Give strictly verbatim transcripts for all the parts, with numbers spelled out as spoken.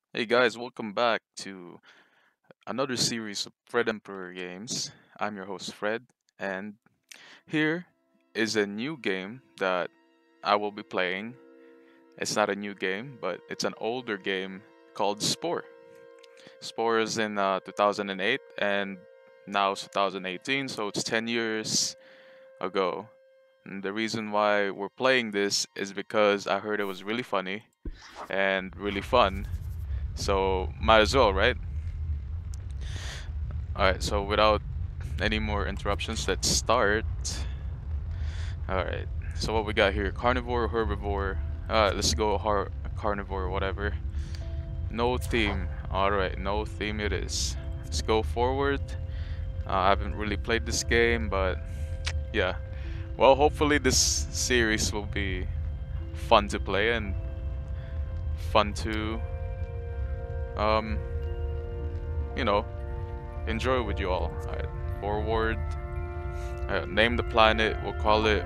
Hey guys, welcome back to another series of Fred Emperor games. I'm your host Fred, and here is a new game that I will be playing. It's not a new game, but it's an older game called Spore. Spore is in uh, two thousand eight, and now it's two thousand eighteen, so it's ten years ago. And the reason why we're playing this is because I heard it was really funny and really fun, so might as well, right? Alright, so without any more interruptions, let's start. Alright, so what we got here? Carnivore, herbivore. Uh, let's go har carnivore, whatever. No theme. Alright, no theme it is. Let's go forward. Uh, I haven't really played this game, but yeah. Well, hopefully this series will be fun to play and fun to, um, you know, enjoy with you all. Alright, forward. Uh, name the planet. We'll call it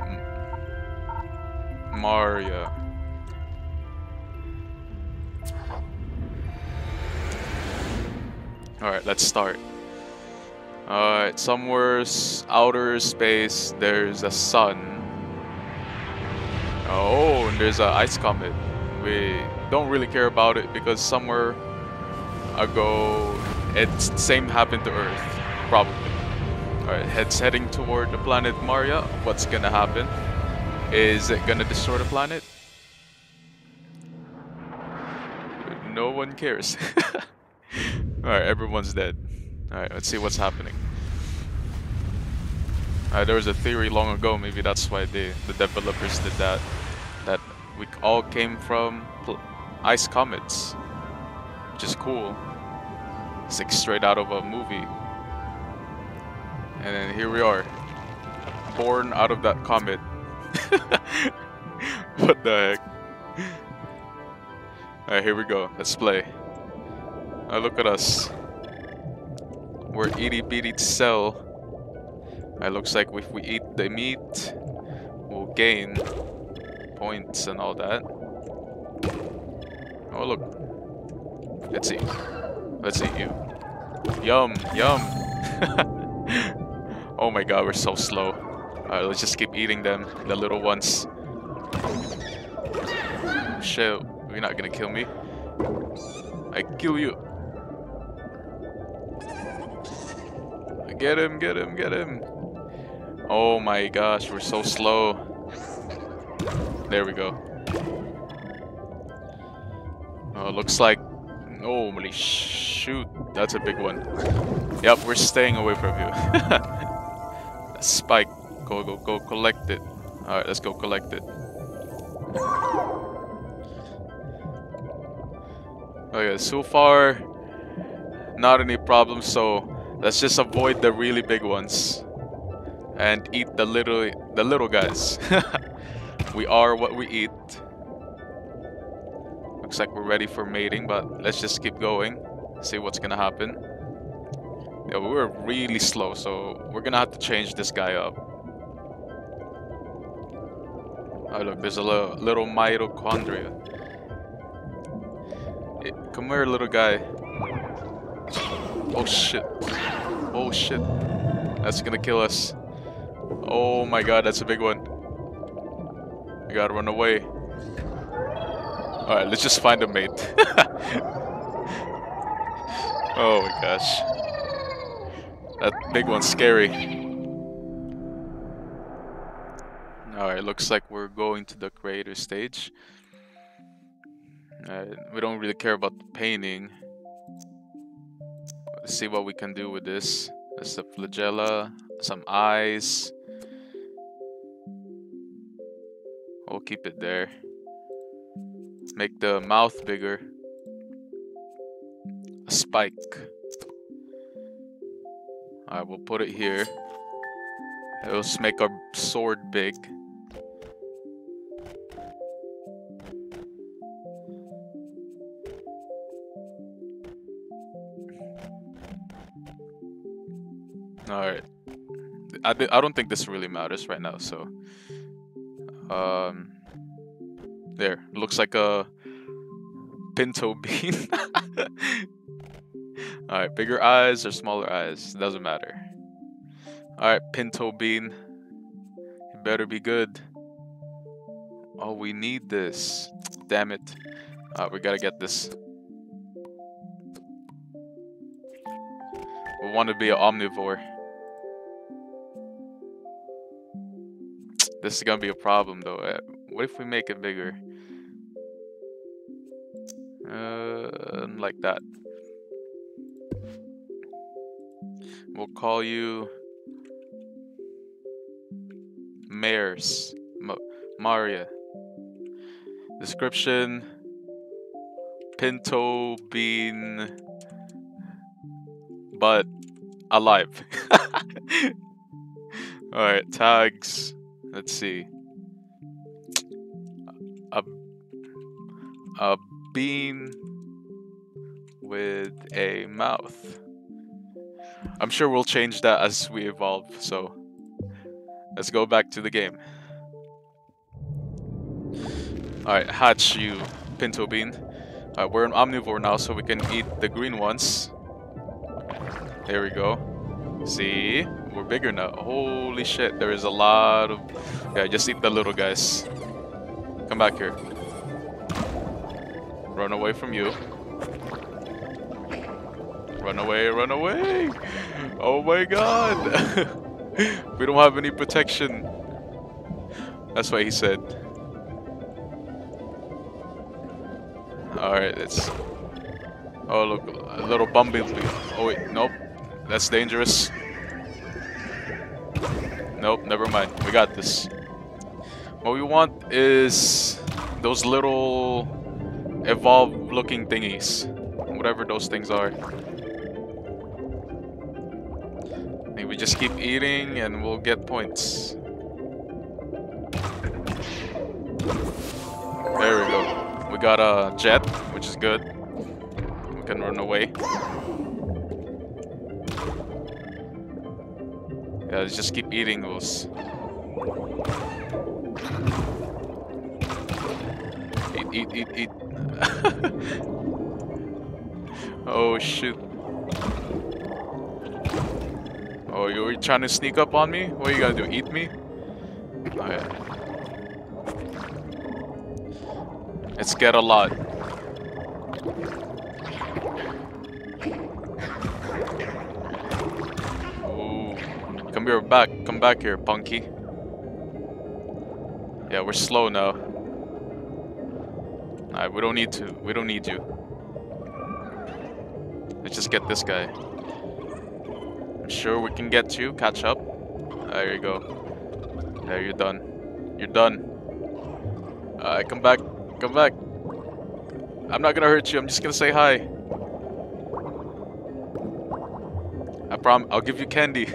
Maria. Alright, let's start. Alright, somewhere s- outer space, there's a sun. Oh, and there's an ice comet. We don't really care about it because somewhere ago, it's same happened to Earth, probably. Alright, heads heading toward the planet Maria. What's gonna happen? Is it gonna destroy the planet? No one cares. Alright, everyone's dead. Alright, let's see what's happening. Uh, there was a theory long ago, maybe that's why they, the developers did that, that we all came from pl ice comets, which is cool. It's like straight out of a movie. And then here we are, born out of that comet. What the heck? Alright, here we go. Let's play. Uh, look at us. We're itty bitty cell. It looks like if we eat the meat, we'll gain points and all that. Oh look, let's eat. Let's eat you. Yum, yum. Oh my god, we're so slow. Alright, let's just keep eating them, the little ones. Shit, you're not gonna kill me. I kill you. Get him, get him, get him. Oh my gosh, we're so slow. There we go. Oh, looks like... Holy shoot, that's a big one. Yep, we're staying away from you. Spike, go, go, go collect it. Alright, let's go collect it. Okay, so far, not any problems, so let's just avoid the really big ones. And eat the little, the little guys. We are what we eat. Looks like we're ready for mating, but let's just keep going. See what's gonna happen. Yeah, we were really slow, so we're gonna have to change this guy up. Oh look, there's a little, little mitochondria. Eh, come here, little guy. Oh shit. Oh shit. That's gonna kill us. Oh my god, that's a big one. We gotta run away. Alright, let's just find a mate. Oh my gosh. That big one's scary. Alright, looks like we're going to the creator stage. Alright, we don't really care about the painting. Let's see what we can do with this. There's the flagella, some eyes. We'll keep it there. Make the mouth bigger. A spike. Alright, we'll put it here. It'll just make our sword big. Alright. I, I don't think this really matters right now, so... Um... There. Looks like a... Pinto bean. Alright, bigger eyes or smaller eyes? Doesn't matter. Alright, pinto bean. You better be good. Oh, we need this. Damn it. Alright, we gotta get this. We want to be an omnivore. This is gonna be a problem though. Uh, What if we make it bigger? Uh, like that. We'll call you Mares. Ma Maria. Description: Pinto bean, but alive. Alright, tags. Let's see. A, a bean with a mouth. I'm sure we'll change that as we evolve, so let's go back to the game. Alright, hatch you, pinto bean. Alright, we're an omnivore now, so we can eat the green ones. There we go. See? We're bigger now. Holy shit, there is a lot of... Yeah, just eat the little guys. Come back here. Run away from you. Run away, run away! Oh my god! We don't have any protection. That's what he said. Alright, let's... Oh look, a little bumblebee. Oh wait, nope. That's dangerous. Nope, never mind. We got this. What we want is those little evolved looking thingies. Whatever those things are. And we just keep eating and we'll get points. There we go. We got a jet, which is good. We can run away. Yeah, let's just keep eating those. Eat, eat, eat, eat. Oh shit. Oh, you were trying to sneak up on me? What are you gonna do? Eat me? Oh yeah. Let's get a lot. Ooh. Come here, back. Come back here, punky. Yeah, we're slow now. Alright, we don't need to. We don't need you. Let's just get this guy. I'm sure we can get you. Catch up. There you go. There, you're done. You're done. Alright, come back. Come back. I'm not gonna hurt you. I'm just gonna say hi. I prom. I'll give you candy.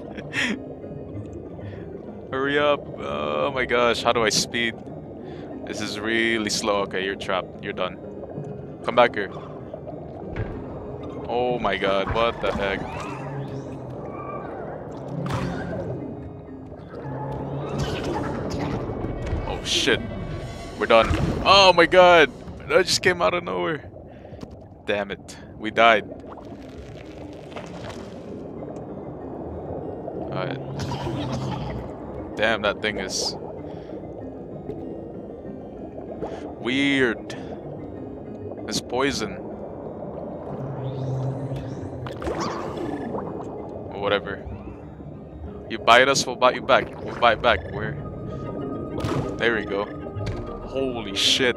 Hurry up. Oh my gosh. How do I speed? This is really slow. Okay, you're trapped. You're done. Come back here. Oh my god. What the heck? Oh shit. We're done. Oh my god. That just came out of nowhere. Damn it. We died. Alright. Damn, that thing is weird. It's poison. Or whatever. You bite us, we'll bite you back. We'll bite back. Where? There we go. Holy shit.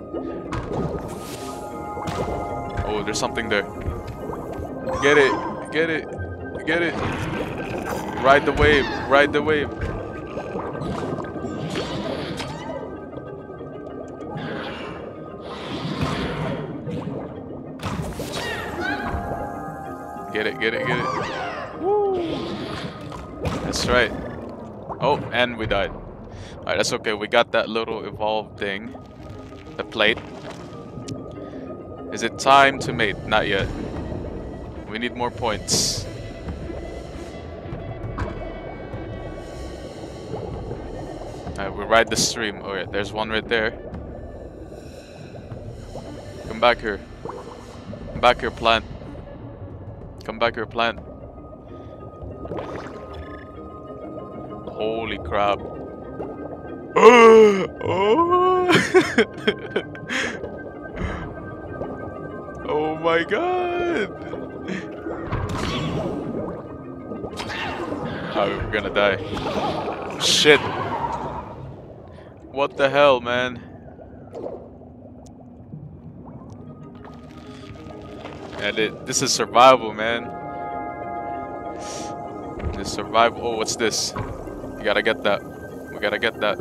Oh, there's something there. Get it. Get it. Get it. Ride the wave. Ride the wave. Get it, get it, get it. Woo! That's right. Oh, and we died. Alright, that's okay. We got that little evolved thing. The plate. Is it time to mate? Not yet. We need more points. Alright, we ride the stream. Alright, there's one right there. Come back here. back here, plant. Come back here, plant. Holy crap. Oh! Oh my god! Oh, we're gonna die. Shit! What the hell, man? And it, this is survival, man. This survival. Oh, what's this? We gotta get that. We gotta get that.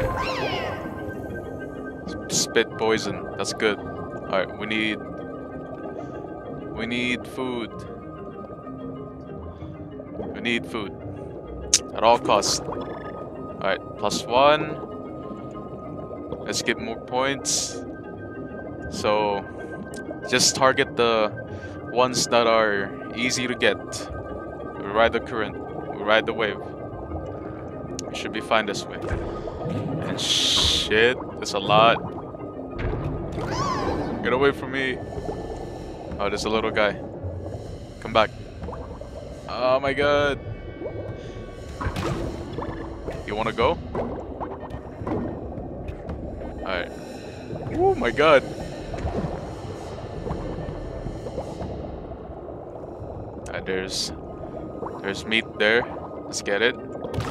Spit poison. That's good. Alright, we need... We need food. We need food. At all costs. Alright, plus one. Let's get more points. So, just target the ones that are easy to get. We ride the current. We ride the wave. We should be fine this way. And shit, there's a lot. Get away from me. Oh, there's a little guy. Come back. Oh my god. You wanna go? Alright. Oh my god. Alright, there's there's meat there. Let's get it.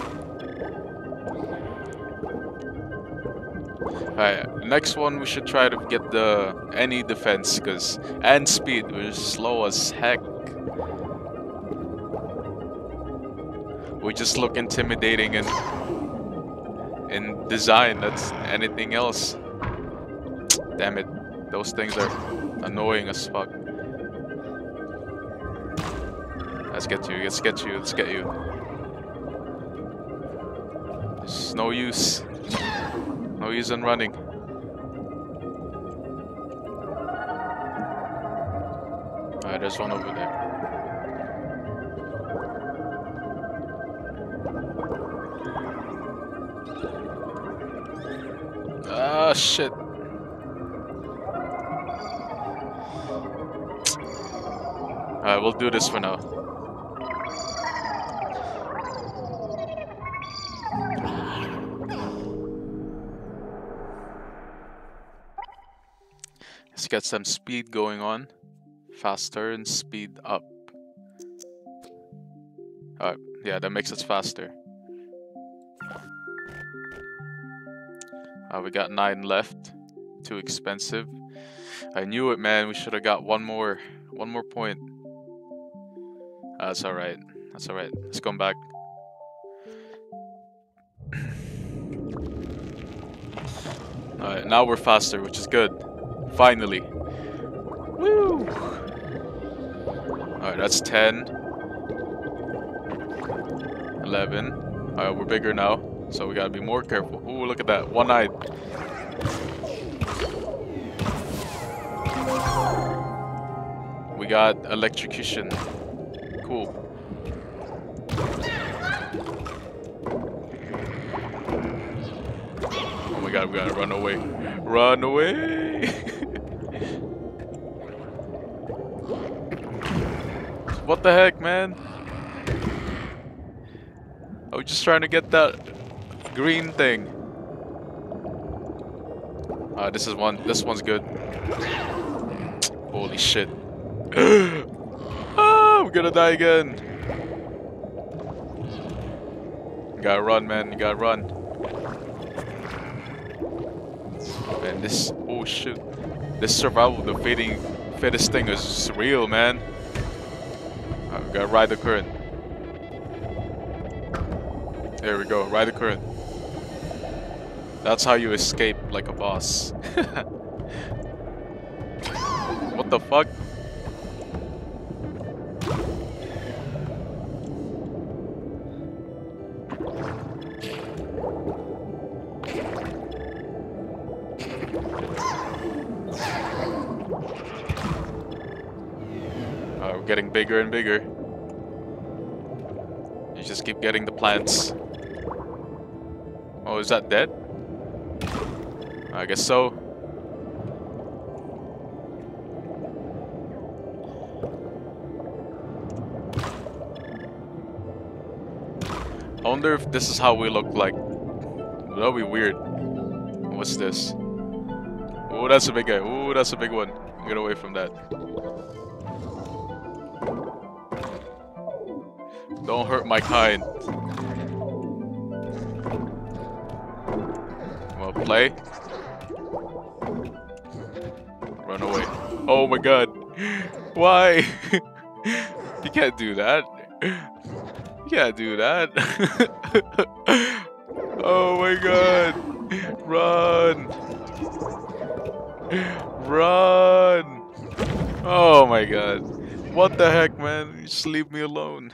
Alright, next one we should try to get the any defense, cause and speed. We're slow as heck. We just look intimidating in in design. That's anything else. Damn it, those things are annoying as fuck. Let's get you. Let's get you. Let's get you. There's no use. No use in running. Alright, there's one over there. Ah, shit. Alright, we'll do this for now. Let's get some speed going on. Faster and speed up. Alright, yeah, that makes us faster. Uh, we got nine left. Too expensive. I knew it, man. We should have got one more, one more point. Uh, that's all right. That's all right. Let's come back. All right, now we're faster, which is good. Finally. Woo! All right, that's ten. eleven. All right, we're bigger now. So we gotta be more careful. Ooh, look at that. One-eyed. We got electrocution. Cool. Oh my god, we gotta run away. Run away! What the heck, man? I was just trying to get that green thing. Uh, this is one. This one's good. Holy shit! Ah, I'm gonna die again. You gotta run, man. You gotta run. Man, this. Oh shit! This survival of the fading, fittest thing is real, man. Uh, we gotta ride the current. There we go. Ride the current. That's how you escape like a boss. What the fuck? Uh, we're getting bigger and bigger. You just keep getting the plants. Oh, is that dead? I guess so. wonder if this is how we look like. That'll be weird. What's this? Oh, that's a big guy. Oh, that's a big one. Get away from that. Don't hurt my kind. Well, play. Run away. Oh my god. Why? You can't do that. You can't do that. Oh my god. Run. Run. Oh my god. What the heck, man? Just leave me alone.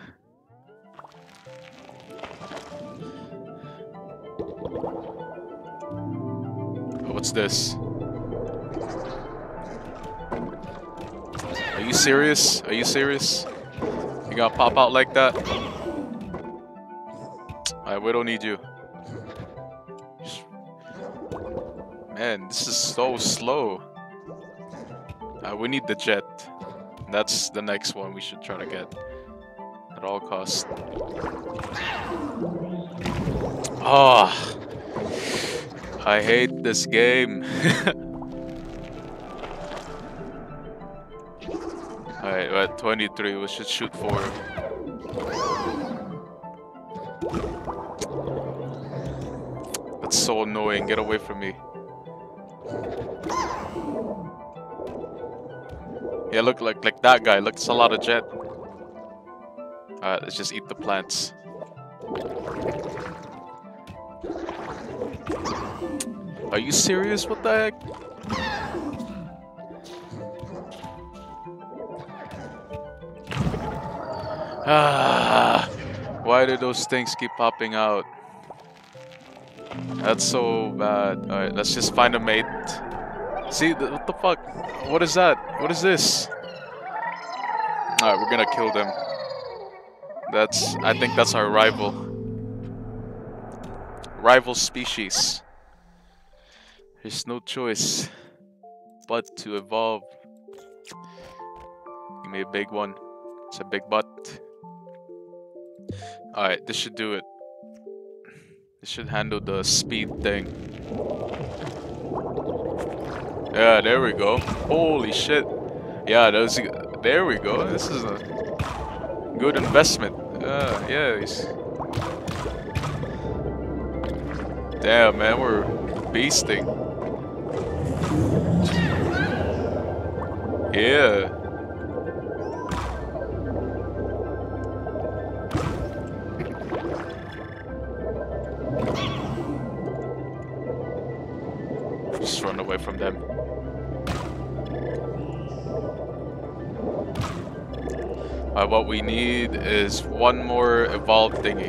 What's this? Are you serious? Are you serious? You gonna pop out like that? Alright, we don't need you. Just... Man, this is so slow. Uh, we need the jet. That's the next one we should try to get. At all costs. Oh, I hate this game. Alright, we're at twenty-three. We should shoot for. That's so annoying. Get away from me. Yeah, look like like that guy. Look, it's a lot of jet. Alright, let's just eat the plants. Are you serious? What the heck? Ah, why do those things keep popping out? That's so bad. Alright, let's just find a mate. See, th what the fuck? What is that? What is this? Alright, we're gonna kill them. That's, I think that's our rival. Rival species. There's no choice but to evolve. Give me a big one. It's a big butt. Alright, this should do it. This should handle the speed thing. Yeah, there we go. Holy shit. Yeah, those. There we go. This is a good investment. Uh, yeah. He's... Damn, man, we're beasting. Yeah. Just run away from them. Uh, what we need is one more evolved thingy.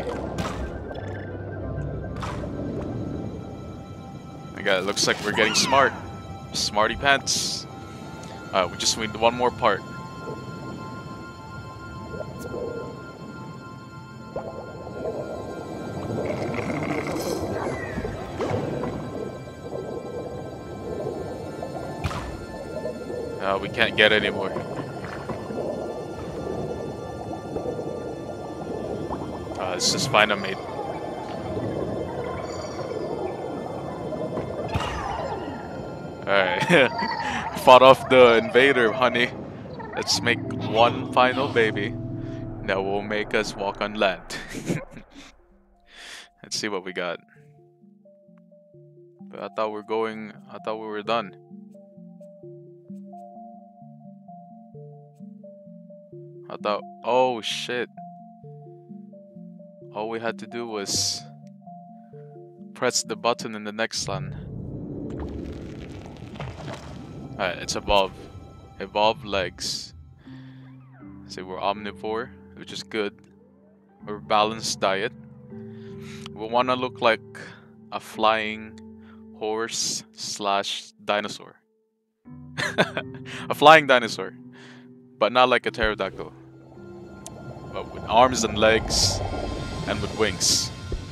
Okay, it looks like we're getting smart. Smarty pants. Uh, we just need one more part. Uh, we can't get any more. Uh, let's just find a mate. Alright. Fought off the invader, honey. Let's make one final baby that will make us walk on land. Let's see what we got. But I thought we were going, I thought we were done. I thought, oh shit. All we had to do was press the button in the next one. Alright, it's evolve. Evolve legs. See, we're omnivore, which is good. We're balanced diet. We want to look like a flying horse slash dinosaur. A flying dinosaur. But not like a pterodactyl. But with arms and legs and with wings.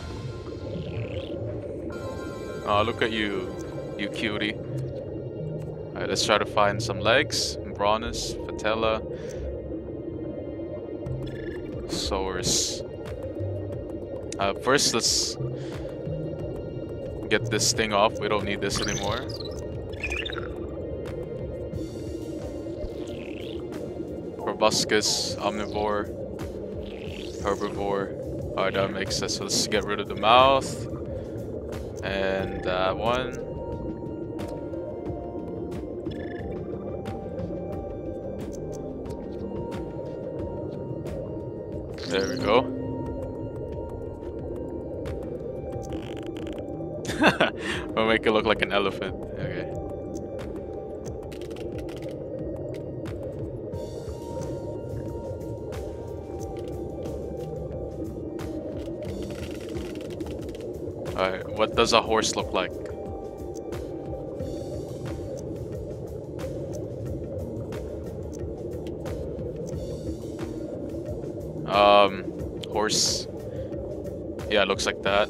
Oh, look at you, you cutie. Alright, let's try to find some legs. Bronus, patella, sores. Uh, first, let's get this thing off. We don't need this anymore. Proboscis, omnivore, herbivore. Alright, that makes sense. So let's get rid of the mouth. And that one. There we go. We'll make it look like an elephant. Okay. Alright, what does a horse look like? Um, horse. Yeah, it looks like that.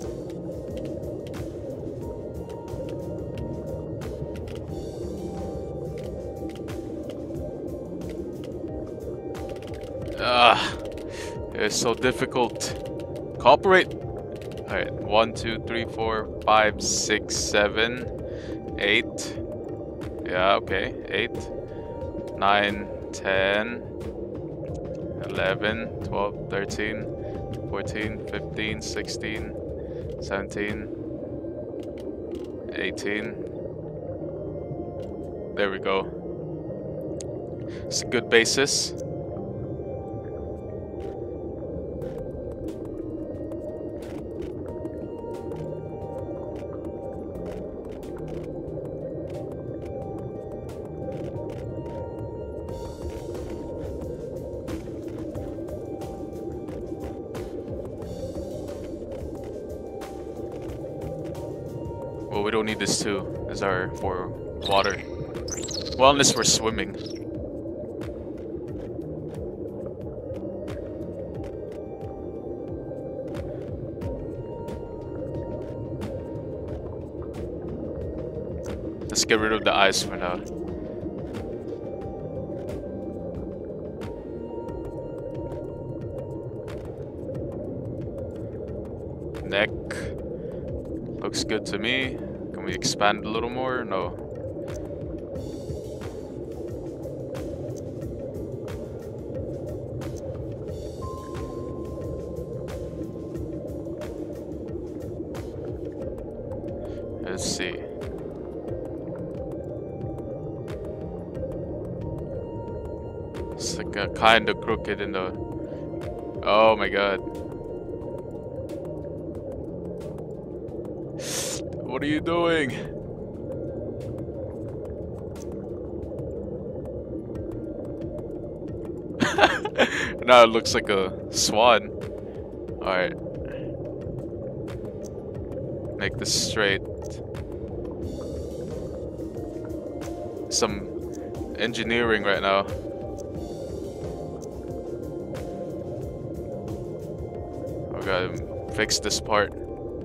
Ah, it's so difficult. Cooperate. Alright, one, two, three, four, five, six, seven, eight. Yeah, okay, eight, nine, ten, eleven, twelve, thirteen, fourteen, fifteen, sixteen, seventeen, eighteen. There we go. It's a good basis. Well, we don't need this too. These are for water. Well, unless we're swimming. Let's get rid of the eyes for now. Neck. Looks good to me. Can we expand a little more? No. Let's see. It's like a kind of crooked in the... Oh my god. What are you doing? Now it looks like a swan. Alright. Make this straight. Some engineering right now. I gotta fix this part.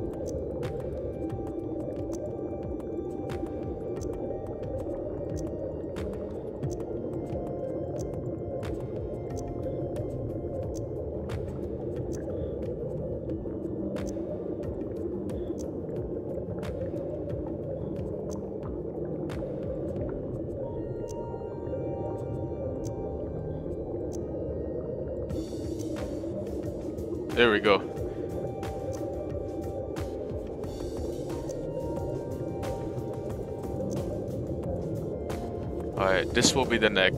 There we go. Alright, this will be the neck.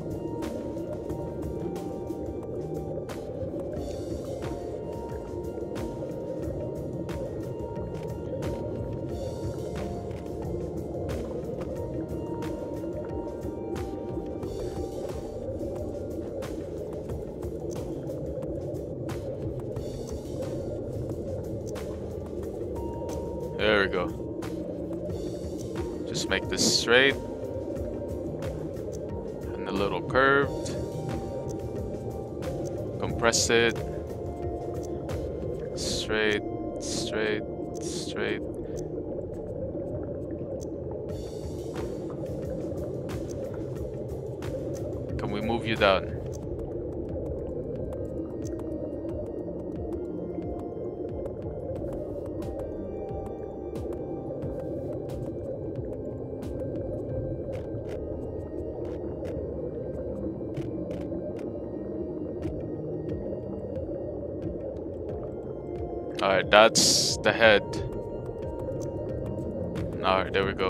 There we go. Just make this straight and a little curved. Compress it. Straight, straight, straight. Can we move you down? Alright, that's the head. Alright, there we go.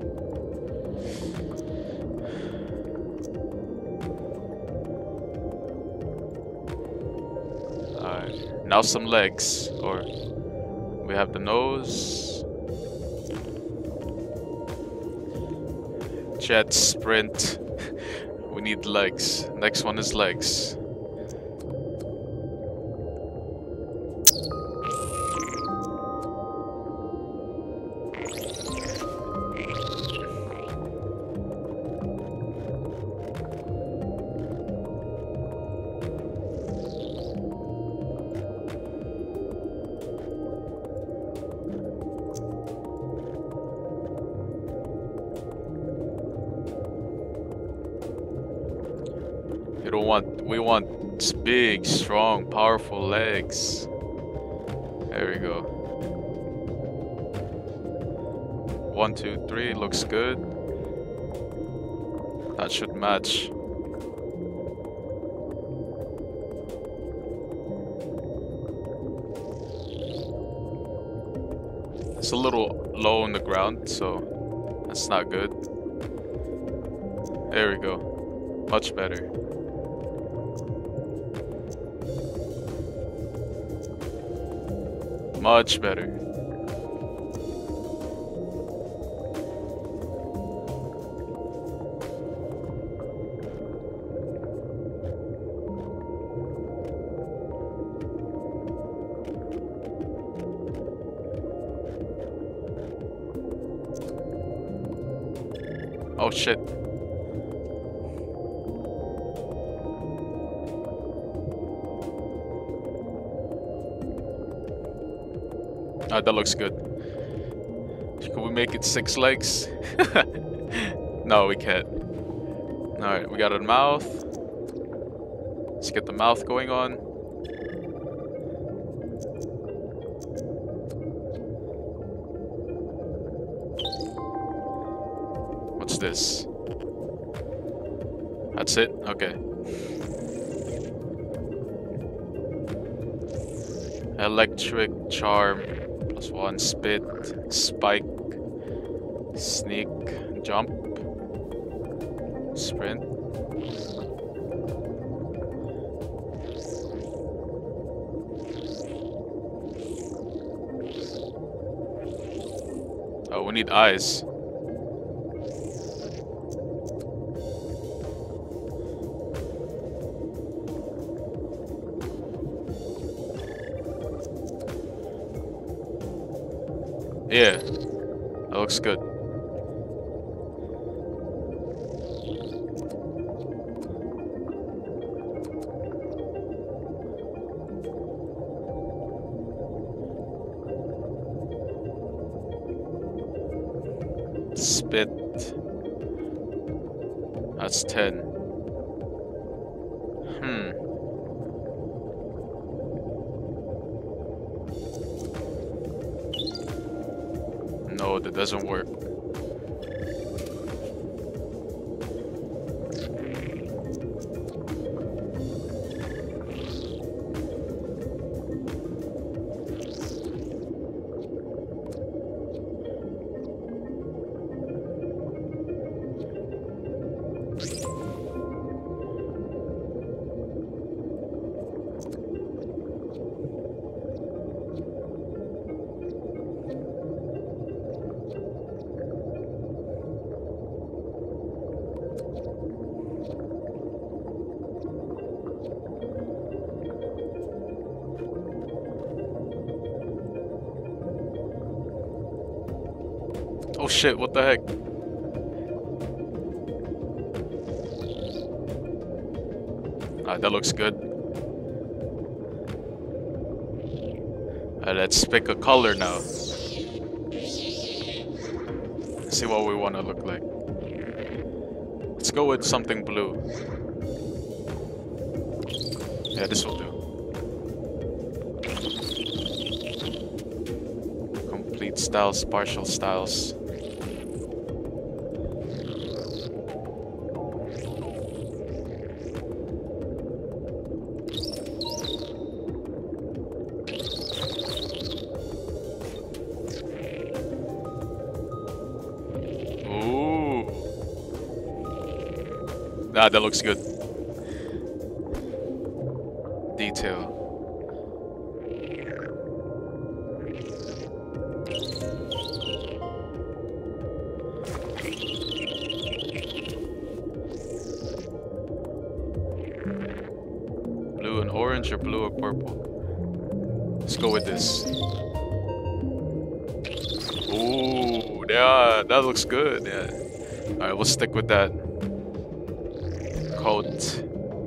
Alright, now some legs. Or we have the nose. Jet, sprint. We need legs. Next one is legs. You don't want, we want big, strong, powerful legs. There we go. One, two, three, looks good. That should match. It's a little low on the ground, so that's not good. There we go. Much better. Much better. Oh shit. Ah, that looks good. Can we make it six legs? No, we can't. Alright, we got a mouth. Let's get the mouth going on. What's this? That's it? Okay. Electric charm. Plus one, spit, spike, sneak, jump, sprint. Oh, we need eyes. Yeah, that looks good. Spit. That's ten. Hmm. No, that doesn't work. Oh shit, what the heck? Ah, that looks good. Uh, let's pick a color now. See what we want to look like. Let's go with something blue. Yeah, this will do. Complete styles, partial styles. Ah, that looks good. Detail. Blue and orange or blue or purple? Let's go with this. Ooh, yeah, that looks good. Yeah. All right, we'll stick with that. Coat.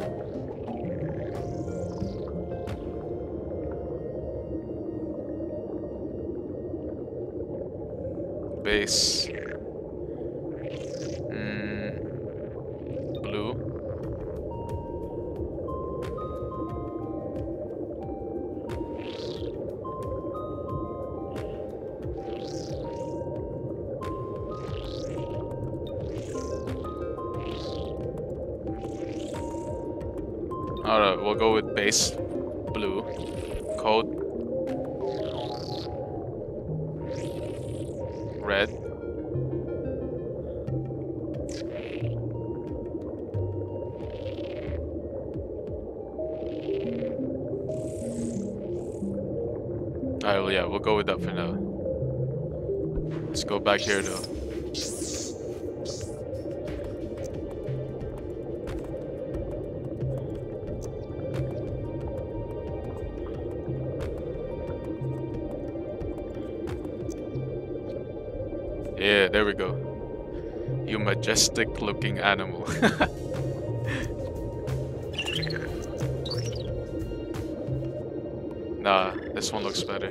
Base. Mm, blue. Alright, we'll go with base blue. Coat red. Alright, well, yeah, we'll go with that for now. Let's go back here though. Yeah, there we go. You majestic looking animal. Nah, this one looks better.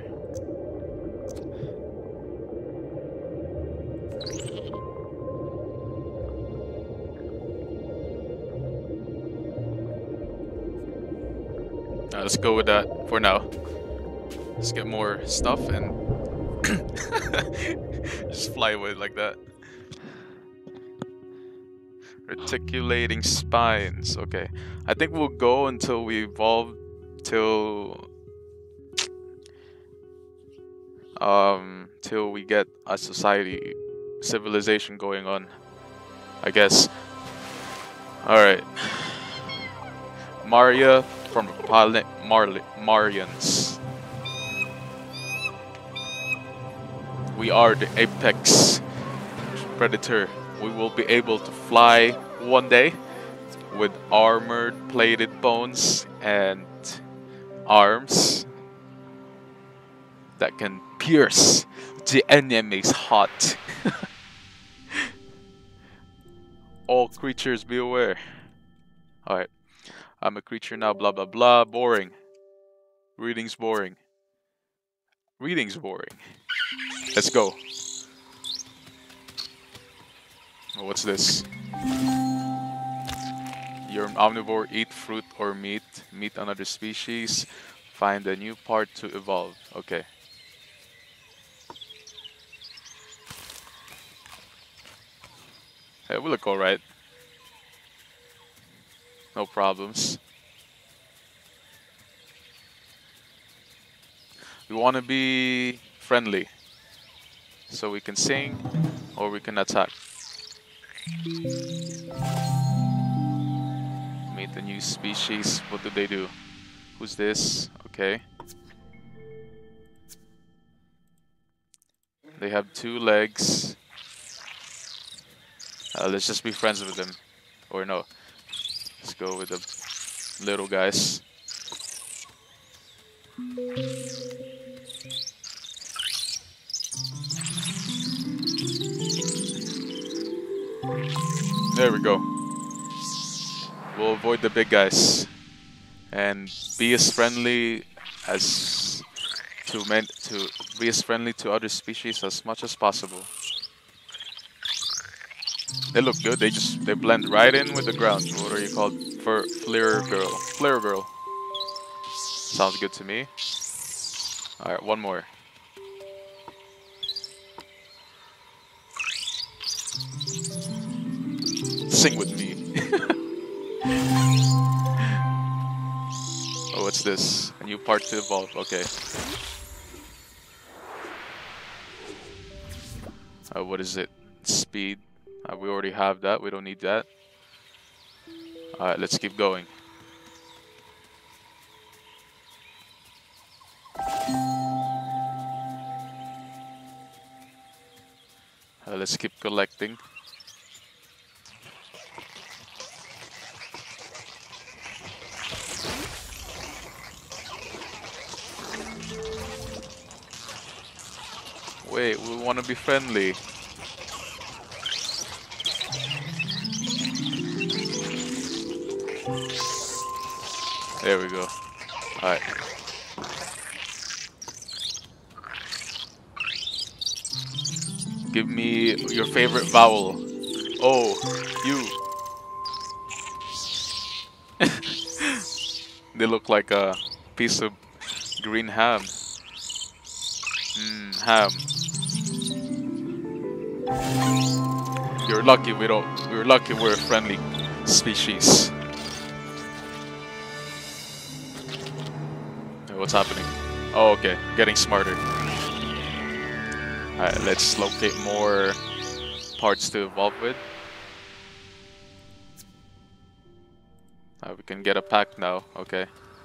Nah, let's go with that for now. Let's get more stuff and just fly away like that. Reticulating spines. Okay. I think we'll go until we evolve till um till we get a society civilization going on, I guess. Alright. Maria from Pal Marli Marians. We are the apex predator. We will be able to fly one day with armored plated bones and arms that can pierce the enemy's heart. All creatures be aware. Alright. I'm a creature now, blah blah blah. Boring. Reading's boring. Reading's boring. Let's go. Oh, what's this? You're an omnivore, eat fruit or meat. Meet another species. Find a new part to evolve. Okay. Hey, we look alright. No problems. We want to be friendly. So we can sing or we can attack. Meet a new species. What do they do? Who's this? Okay. They have two legs. Uh, let's just be friends with them. Or no. Let's go with the little guys. There we go. We'll avoid the big guys and be as friendly as to men to be as friendly to other species as much as possible. They look good. They just they blend right in with the ground. What are you called? For flare girl. Flare girl. Sounds good to me. All right, one more. Sing with me. Oh, what's this? A new part to evolve. Okay. Uh, what is it? Speed. Uh, we already have that. We don't need that. Alright, let's keep going. Uh, let's keep collecting. Wait, we want to be friendly. There we go. Alright. Give me your favorite vowel. Oh, you. They look like a piece of green ham. Mmm, ham. You're lucky we don't. We're lucky we're a friendly species. What's happening? Oh, okay. Getting smarter. Alright, let's locate more parts to evolve with. Uh, we can get a pack now. Okay.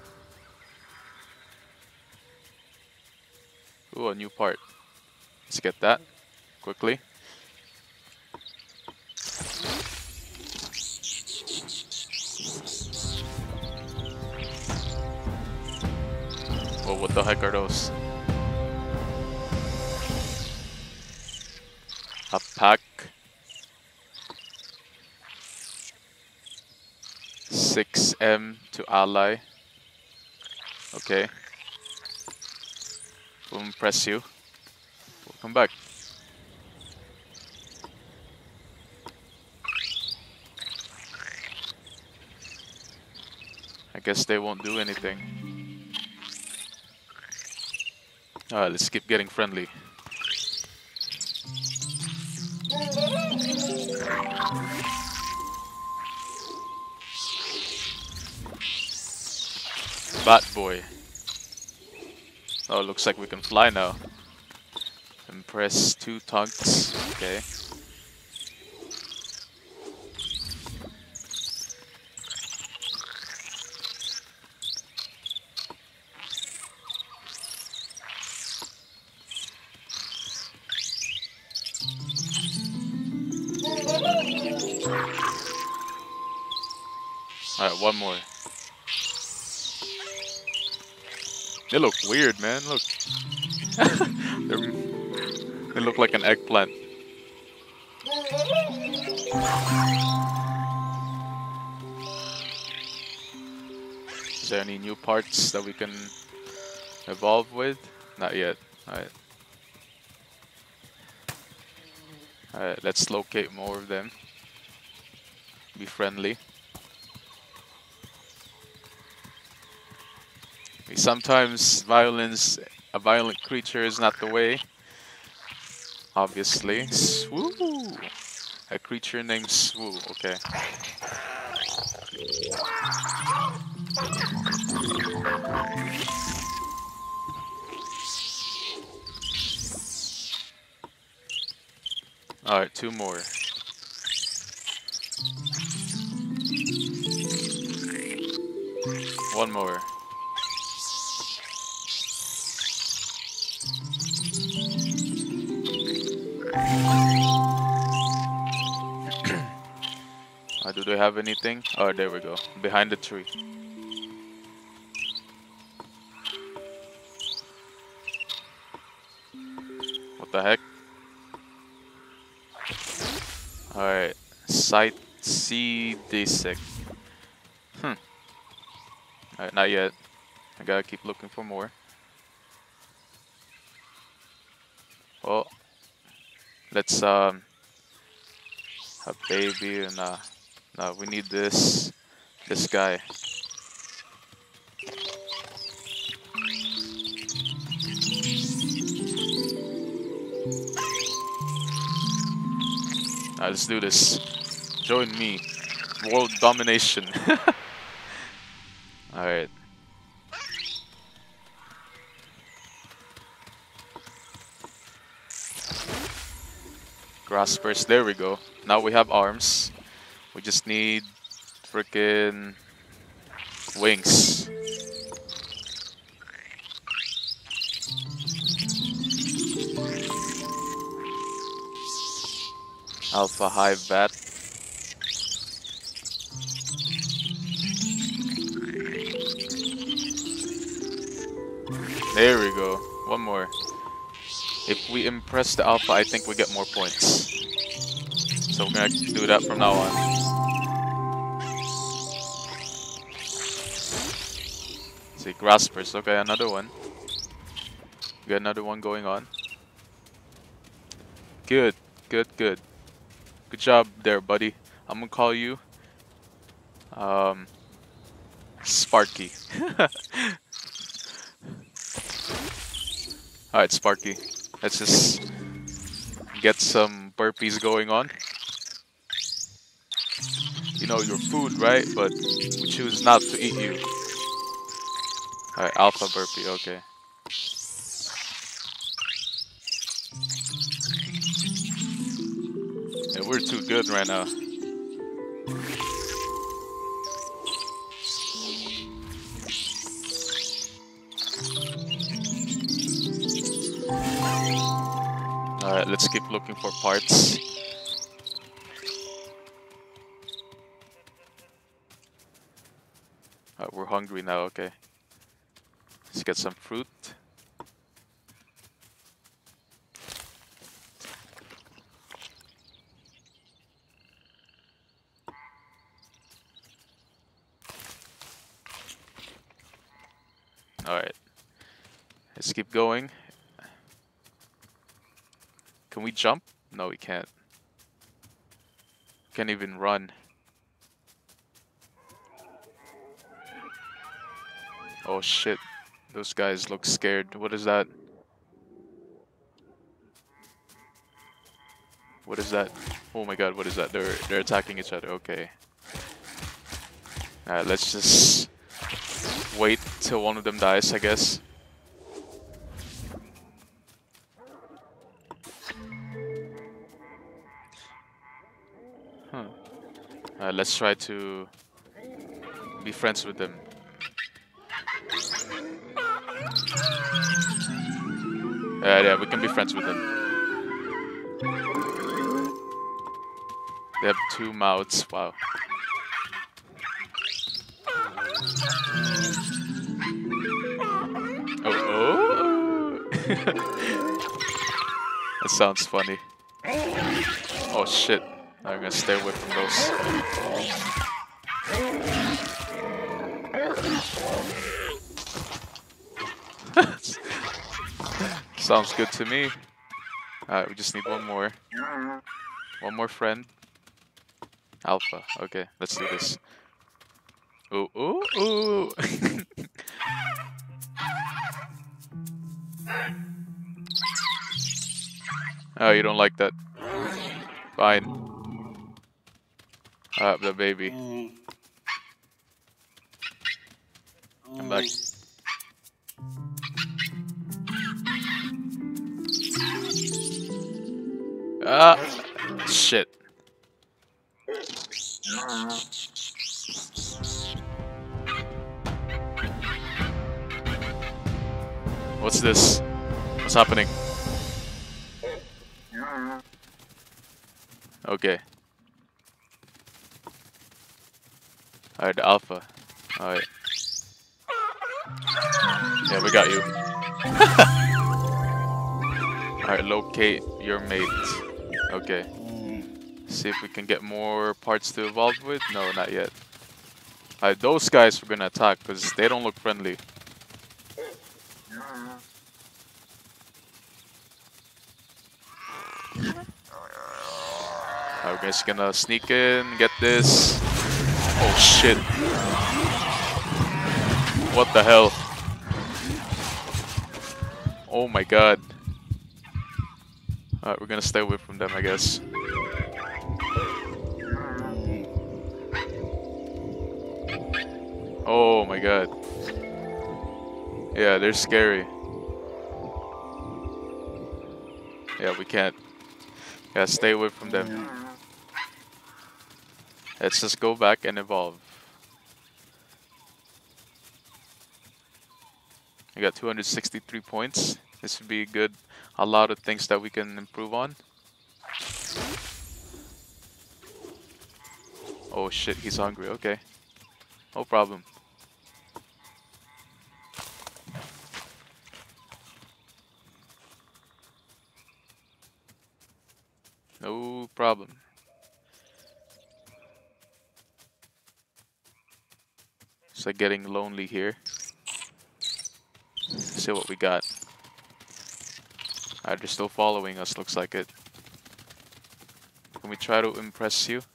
Ooh, a new part. Let's get that quickly. Oh, what the heck are those? A pack. six M to ally. Okay. We'll impress you. We'll come back. I guess they won't do anything. Alright, let's keep getting friendly. Bat boy. Oh, looks like we can fly now. Impress two tugs. Okay. Alright, one more. They look weird, man. Look. They're, they look like an eggplant. Is there any new parts that we can evolve with? Not yet. Alright. Alright, let's locate more of them. Be friendly. Sometimes violence, a violent creature is not the way. Obviously. Swoo! A creature named Swoo, okay. Alright, two more. One more. Uh, do they have anything? Oh, there we go. Behind the tree. What the heck? Alright. Sight C D six. Hmm. Alright, not yet. I gotta keep looking for more. Well, let's um have baby and uh no, we need this this guy. Alright, let's do this. Join me. World domination. Alright. Graspers, there we go. Now we have arms. We just need Frickin' wings. Alpha high bat. There we go. One more. If we impress the alpha, I think we get more points. So we're gonna do that from now on. See, graspers. Okay, another one. Got another one going on. Good, good, good. Good job there, buddy. I'm gonna call you um Sparky. Alright, Sparky. Let's just get some burpees going on. You know your food, right? But we choose not to eat you. Alright, alpha burpee, okay. Yeah, we're too good right now. Alright, let's keep looking for parts. Alright, we're hungry now, okay. Let's get some fruit. Alright. Let's keep going. Can we jump? No, we can't. Can't even run. Oh shit. Those guys look scared. What is that? What is that? Oh my god, what is that? They're they're attacking each other. Okay. Alright, let's just wait till one of them dies, I guess. Huh. Alright, let's try to be friends with them. Yeah, yeah, we can be friends with them. They have two mouths. Wow. Oh, oh. That sounds funny. Oh shit. I'm gonna stay away from those. Sounds good to me. Alright, we just need one more. One more friend. Alpha. Okay, let's do this. Ooh, ooh, ooh. Oh, you don't like that. Fine. Ah, the baby. I'm back. Ah, shit. What's this? What's happening? Okay. Alright, the alpha. Alright. Yeah, we got you. Alright, locate your mate. Okay. See if we can get more parts to evolve with. No, not yet. Alright, those guys we're gonna attack because they don't look friendly. Alright, we're just gonna sneak in, get this. Oh shit. What the hell? Oh my god. Alright, we're gonna stay away from them, I guess. Oh my god. Yeah, they're scary. Yeah, we can't. Yeah, stay away from them. Let's just go back and evolve. I got two hundred sixty-three points. This would be good. A lot of things that we can improve on. Oh shit, he's hungry. Okay. No problem. No problem. It's like getting lonely here. Let's see what we got. Alright, they're still following us, looks like it. Can we try to impress you?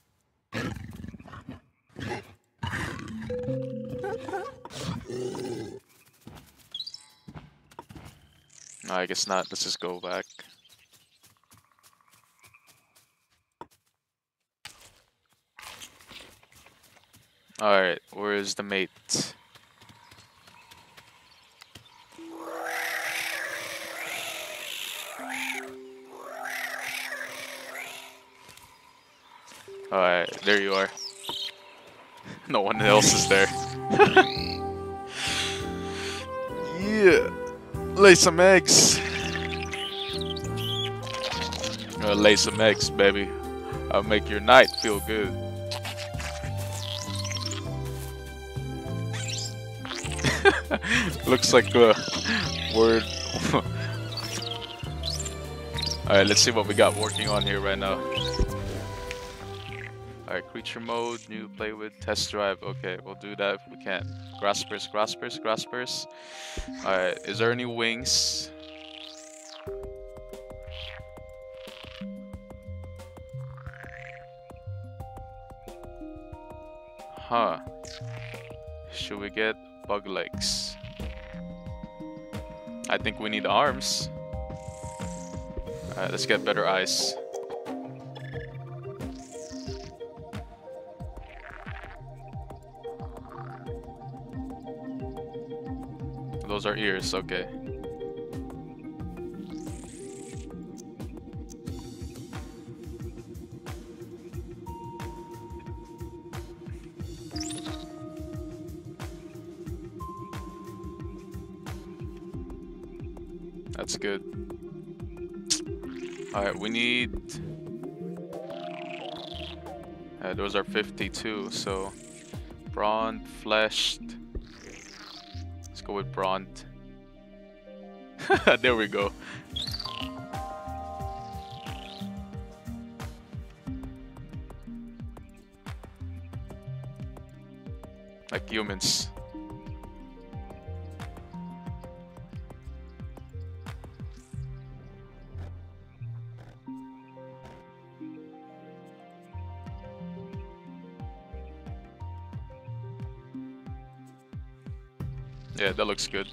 No, I guess not. Let's just go back. Alright, where is the mate? Alright, there you are. No one else is there. Yeah! Lay some eggs! Uh, lay some eggs, baby. I'll make your night feel good. Looks like a word. Alright, let's see what we got working on here right now. Alright, creature mode, new to play with, test drive. Okay, we'll do that if we can. Graspers, graspers, graspers. Alright, is there any wings? Huh. Should we get bug legs? I think we need arms. Alright, let's get better eyes. Those are ears, okay. That's good. Alright, we need... Uh, those are fifty-two, so... Brawn, fleshed... Let's go with brawn. There we go. Like humans. Yeah, that looks good.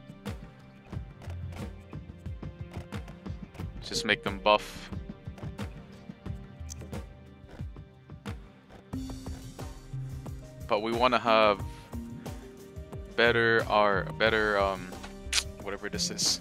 Just make them buff. But we want to have better our better um whatever this is.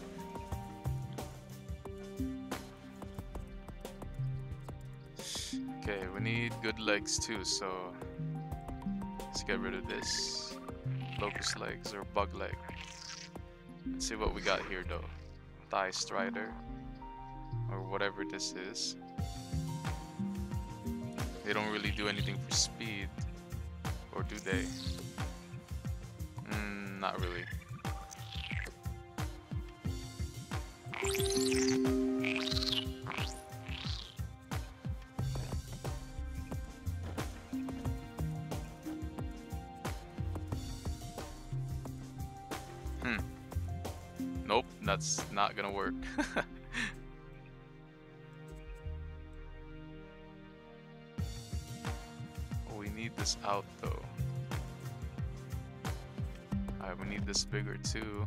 Okay, we need good legs too, so let's get rid of this. Locust legs or bug leg. Let's see what we got here though. Thigh strider or whatever this is. They don't really do anything for speed, or do they? Mm, not really. Hmm. Nope, that's not gonna work. We need this out though. Alright, we need this bigger too.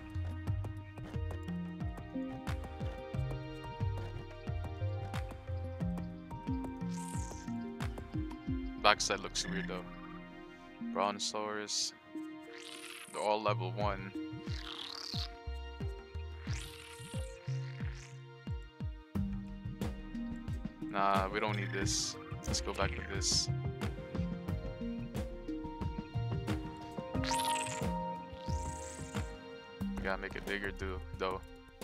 Backside looks weird though. Brontosaurus. They're all level one. Nah, we don't need this. Let's go back to this. Gotta make it bigger too, though.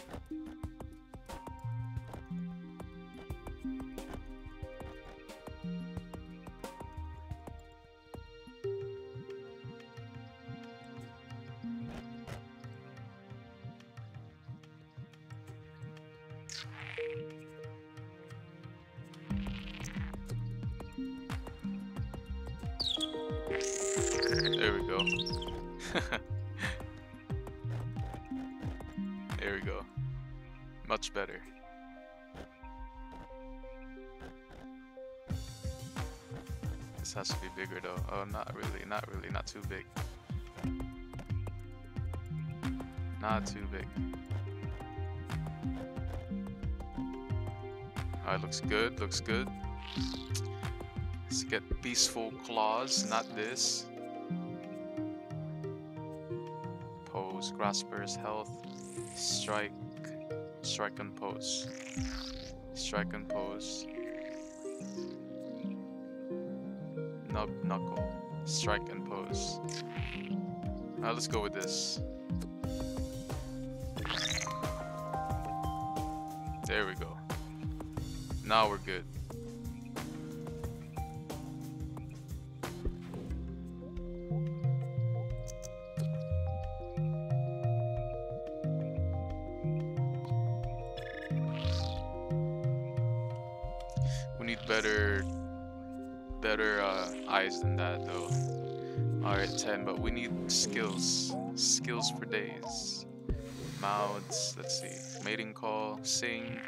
There we go. There we go. Much better. This has to be bigger though. Oh, not really, not really, not too big. Not too big. Alright, looks good, looks good. Let's get peaceful claws, not this. Pose, grasper's health, strike, strike and pose. Strike and pose. Nub knuckle, strike and pose. Alright, let's go with this. There we go. Now we're good. We need better, better uh, eyes than that though. Alright, ten, but we need skills. Skills for days. Mouths, let's see. Mating call, sing.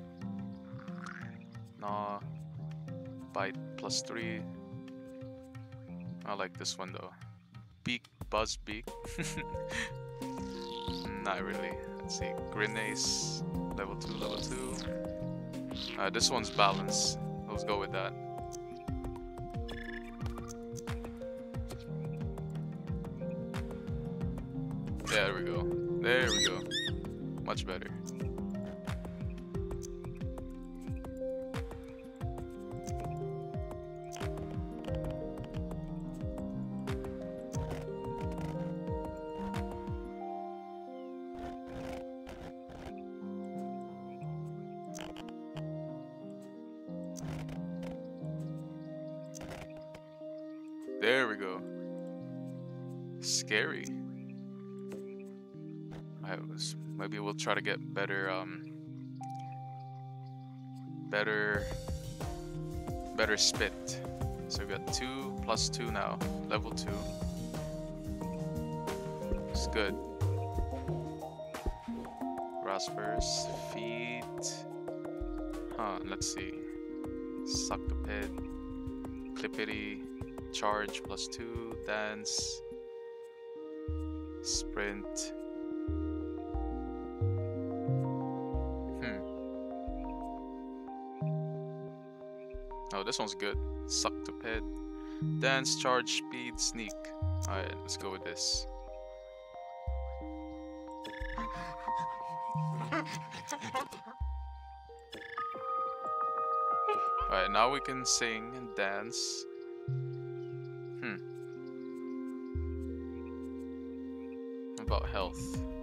Gnaw. Bite plus three. I like this one though. Beak, buzz beak. Not really. Let's see. Grimace, level two, level two. Uh, this one's balance. Let's go with that. There we go. There we go. Much better. There we go. Scary. I was maybe we'll try to get better um better better spit. So we got two plus two now. Level two. It's good. Raspers, feet. Huh, let's see. Succuped, clippity. Charge plus two, dance, sprint. Hmm. Oh, this one's good. Succuped, dance, charge, speed, sneak. Alright, let's go with this. Alright, now we can sing and dance. Hmm. About health.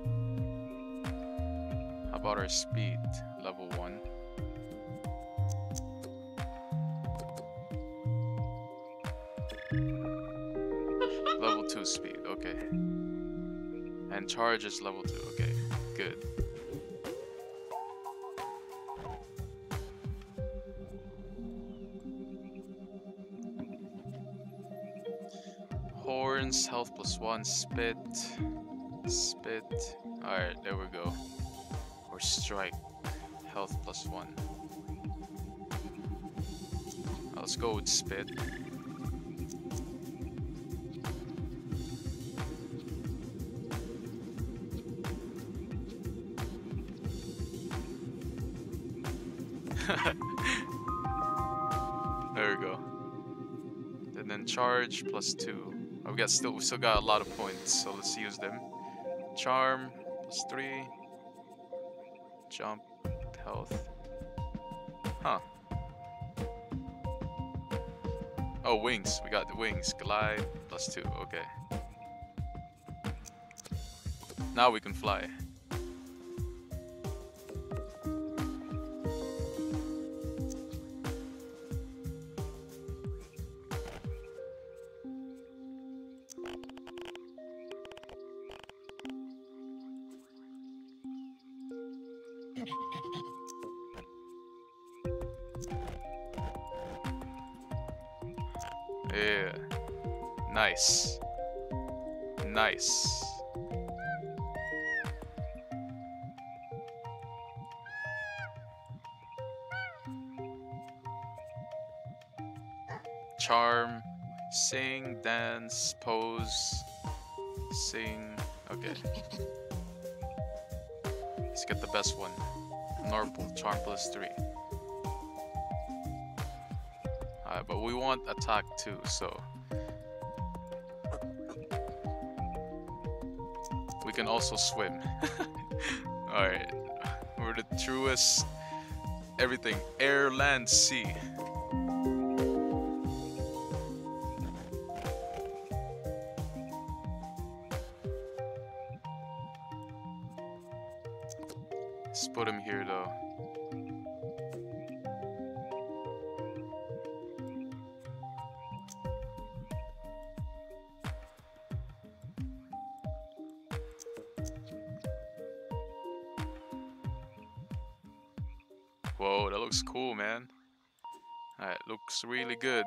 How about our speed? Level one. Level two speed, okay. And charge is level two, okay. Good. Horns, health plus one, spit, spit. Alright, there we go. Or strike, health plus one. Let's go with spit. There we go. And then charge plus two. Oh, we got still we still got a lot of points, so let's use them. Charm plus three. Jump, health. Huh. Oh, wings. We got the wings. Glide plus two. Okay. Now we can fly. Yeah. Nice. Nice. Charm, sing, dance, pose, sing. Okay. Let's get the best one. Normal, charm plus three. Alright, but we want attack too, so we can also swim. Alright. We're the truest everything. Air, land, sea. Let's put him here though. Whoa, that looks cool, man. Alright, looks really good.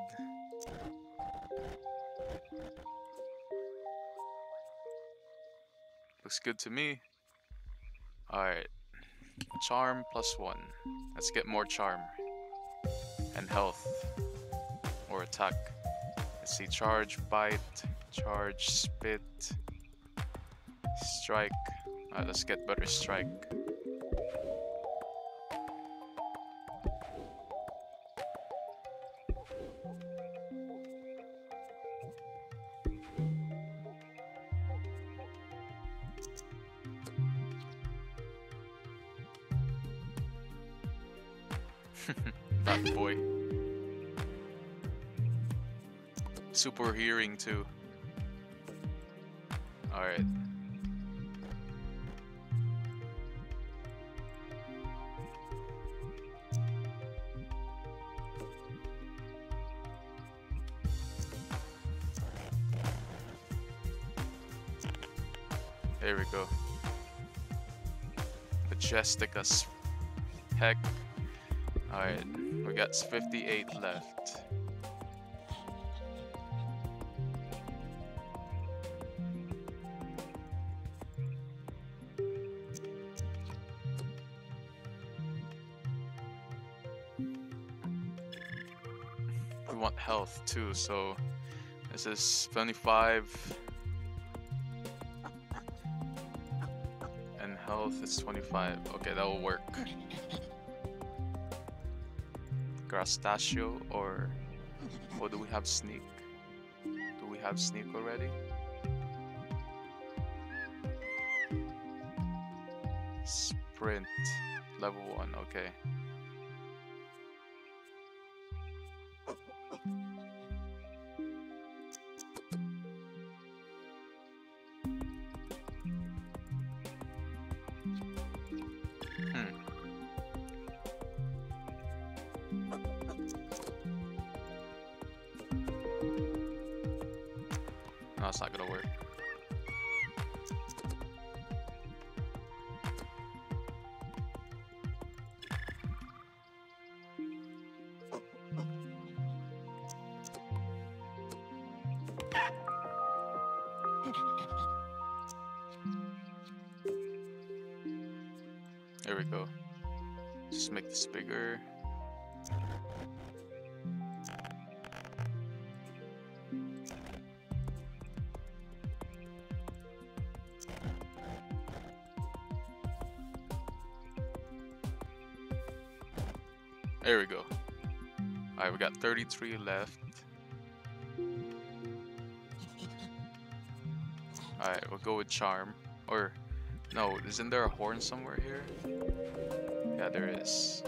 Looks good to me. Alright. Charm plus one. Let's get more charm. And health. Or attack. Let's see, charge, bite, charge, spit, strike. Alright, let's get better strike. Bad boy. Super hearing too. Alright. There we go. Majestic as heck. Alright, we got fifty-eight left. We want health too, so this is twenty-five. And health is twenty-five. Okay, that will work. Grastachio, or what do we have? Sneak? Do we have sneak already? Sprint, level one, okay. No, it's not gonna work. There we go. Just make this bigger. There we go. Alright, we got thirty-three left. Alright, we'll go with charm. Or, no, isn't there a horn somewhere here? Yeah, there is.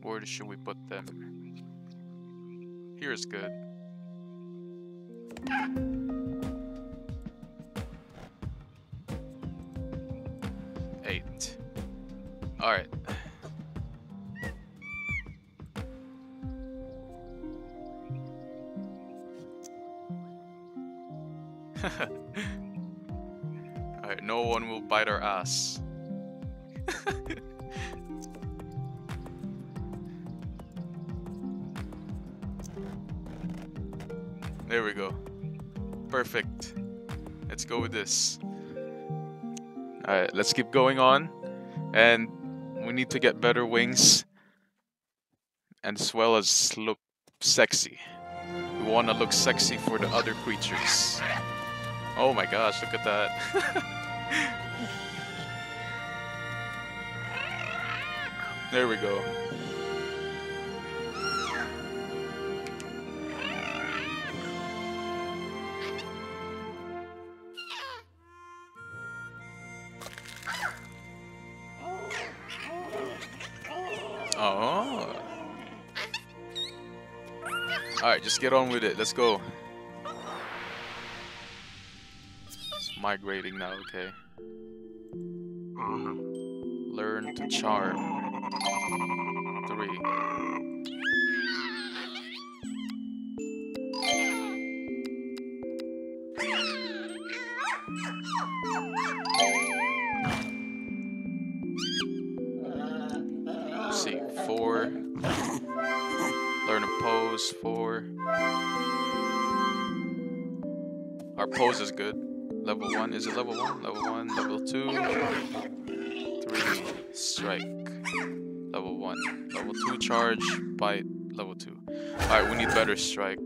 Where should we put them? Here is good. Eight. Alright. Alright, no one will bite our ass. There we go. Perfect. Let's go with this. Alright, let's keep going on. And we need to get better wings. And as well as look sexy. We want to look sexy for the other creatures. Oh my gosh, look at that. There we go. Oh. Alright, just get on with it. Let's go. It's migrating now, okay. Learn to charm. Three. Let's see, four. Learn to pose, four. Our pose is good. Level one, is it level one? Level one, level two. Three, strike. Level one. Level two, charge, bite, level two. Alright, we need better strike.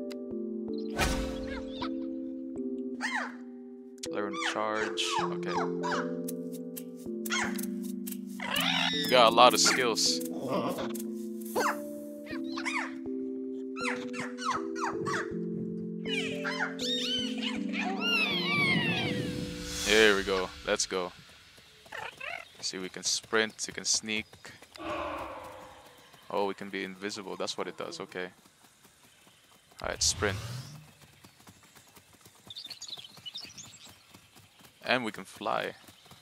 Learn to charge, okay. We got a lot of skills. There we go. Let's go. See, we can sprint, we can sneak. Oh, we can be invisible. That's what it does. Okay. Alright, sprint. And we can fly.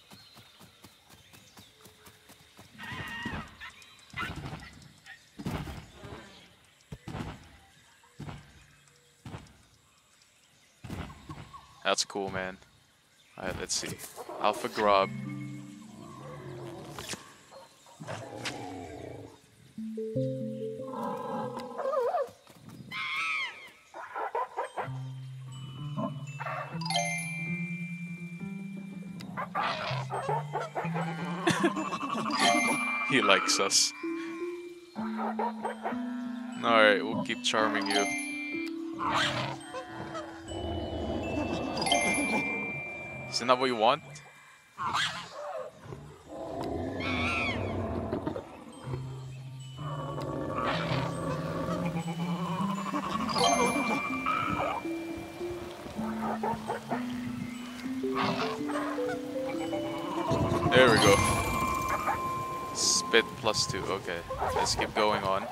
That's cool, man. Alright, let's see. Alpha Grub. He likes us. Alright, we'll keep charming you. Isn't that what you want? There we go. Spit plus two. Okay, let's keep going on.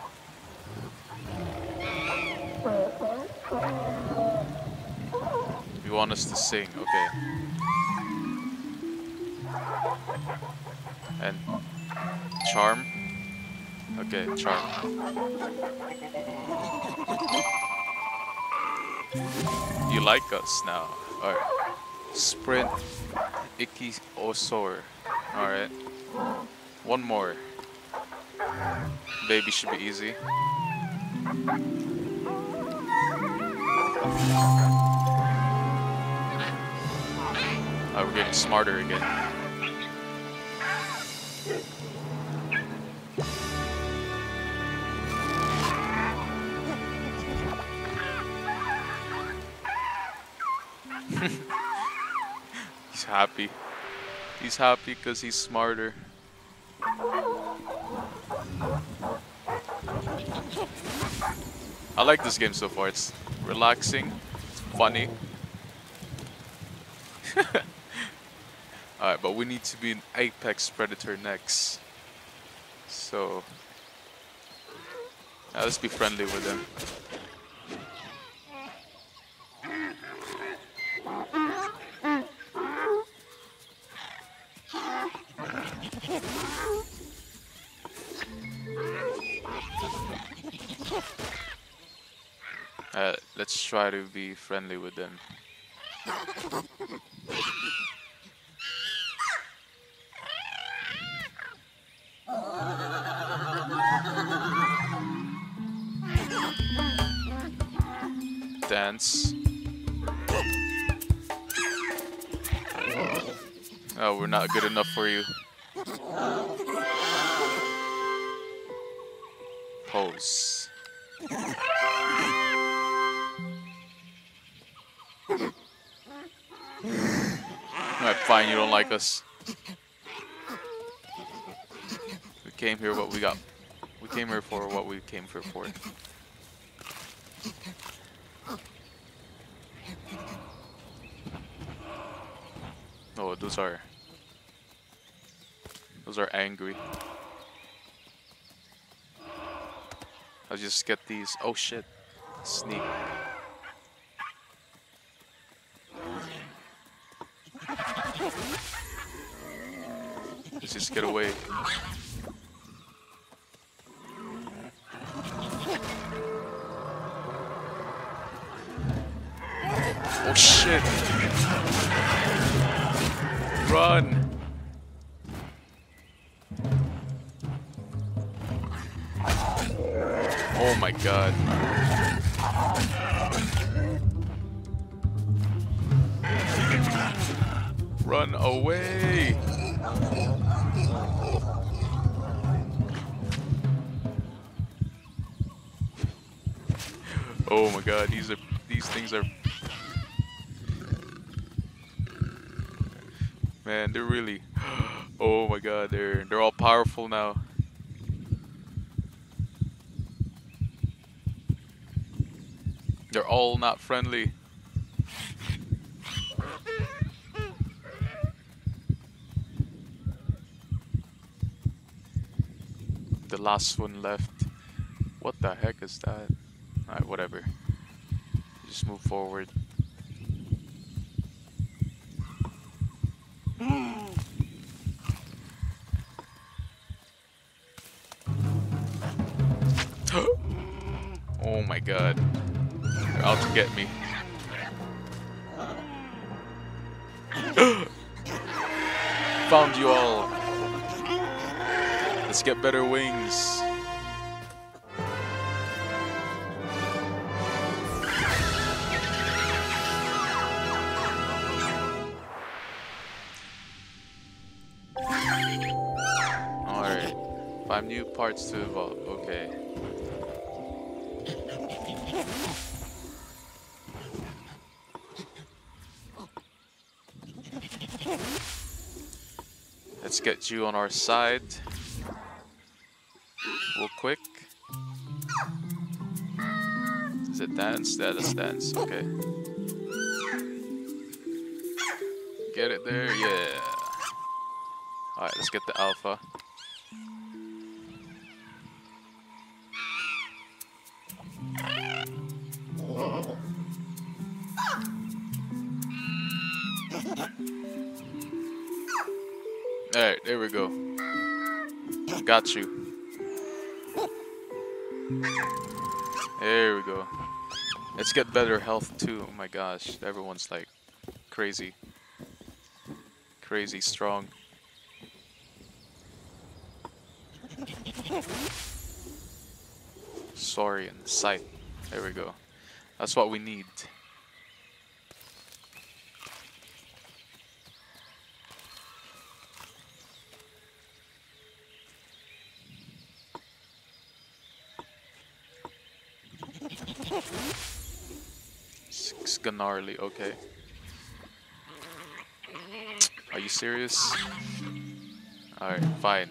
You want us to sing, okay. And charm. Okay, charm. You like us now. Alright. Sprint. Icky Osor. Alright. One more. Baby should be easy. Oh, we're getting smarter again. He's happy. He's happy because he's smarter. I like this game so far. It's relaxing, it's funny. Alright, but we need to be an apex predator next. So, Uh, let's be friendly with them. Uh, let's try to be friendly with them. Dance. Oh, we're not good enough for you. Pose. Alright, fine, you don't like us. We came here what we got. We came here for what we came here for. Oh, those are... Those are angry. I'll just get these. Oh shit. Sneak. Let's just get away. Oh shit. Run. Oh my god. Run away. Oh my god, these are these things are man, they're really oh my god, they're they're all powerful now. They're all not friendly. The last one left. What the heck is that? Alright, whatever. Just move forward. Oh my god. They're out to get me. Found you all. Let's get better wings. Alright. Five new parts to evolve. Okay. Let's get you on our side. Real quick. Is it dance? Yeah, that's dance. Okay. Get it there? Yeah. Alright, let's get the alpha. Alright, there we go. Got you. There we go. Let's get better health too. Oh my gosh, everyone's like crazy. Crazy strong. Sorry, and sight. There we go. That's what we need. Six gnarly, okay. Are you serious? Alright, fine.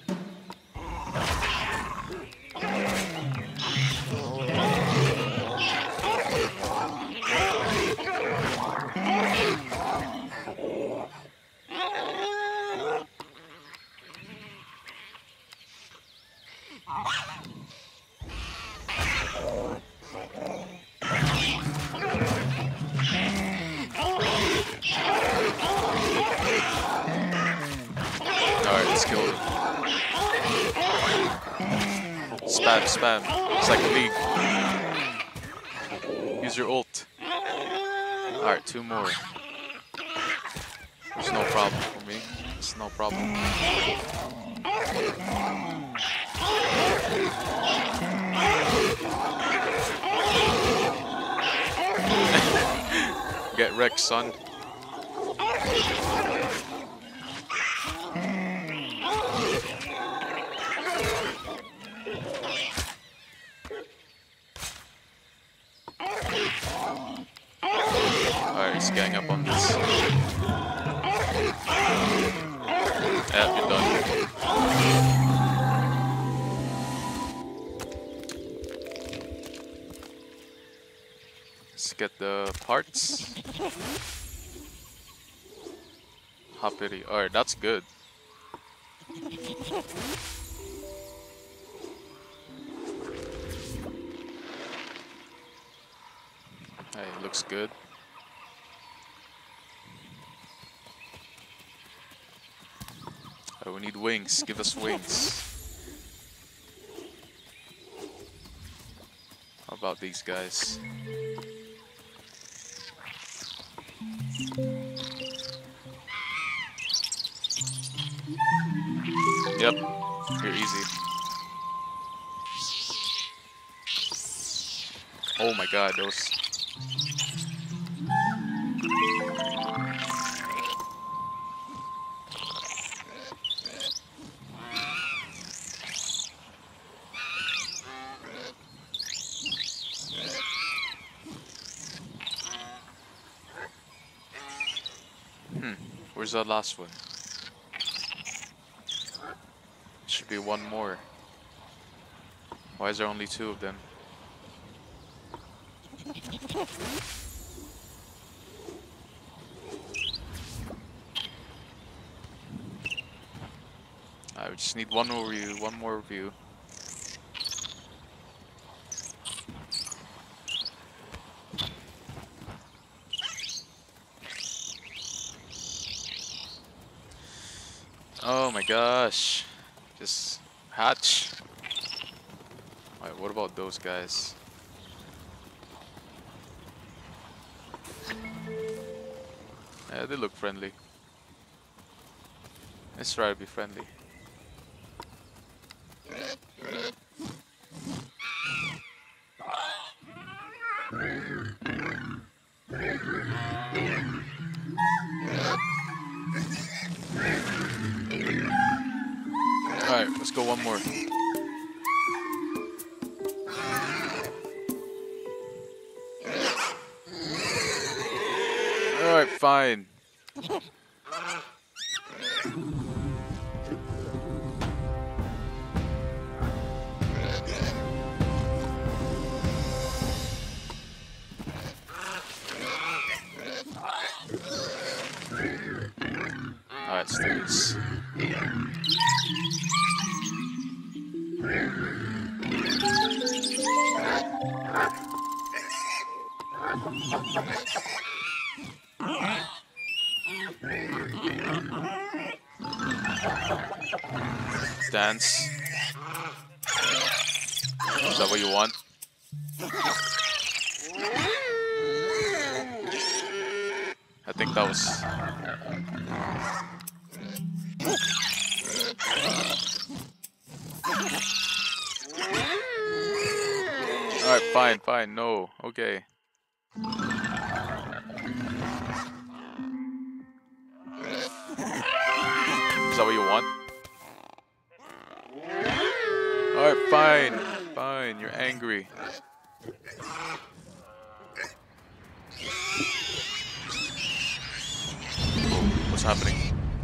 spam, spam. It's like a league. Use your ult. Alright, two more. It's no problem for me. It's no problem. Get wrecked, son. Alright, he's gang up on this. Yeah, you're done. Let's get the parts. Hoppity. Alright, that's good. Hey, looks good. Oh, we need wings. Give us wings. How about these guys? Yep, you're easy. Oh my god, those. Hmm, where's the last one? Should be one more. Why is there only two of them? I just need one more view, one more view. Oh my gosh. Just hatch. Alright, what about those guys? Yeah, they look friendly. Let's try to be friendly. Alright, let's go one more. Alright, fine. Alright, let's do this. Dance. Is that what you want? I think that was... Alright, fine, fine, no, okay. Is that what you want? Alright, fine, fine, you're angry. What's happening?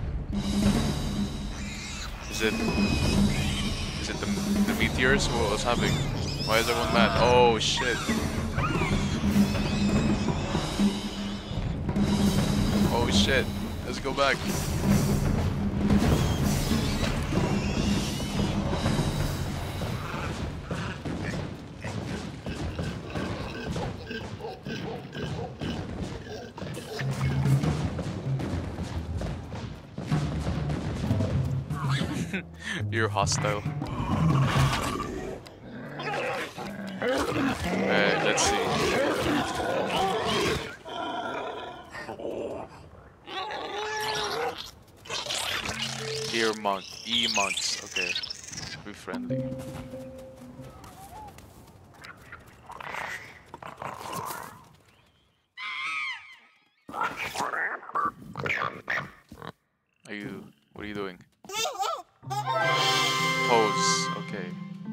Is it... Is it the, the meteors? What's happening? Why is everyone mad? Oh shit. Oh shit. Let's go back. You're hostile. Alright, let's see. Ear monk, E monks. Okay, be friendly. Are you? What are you doing? Pose. Okay.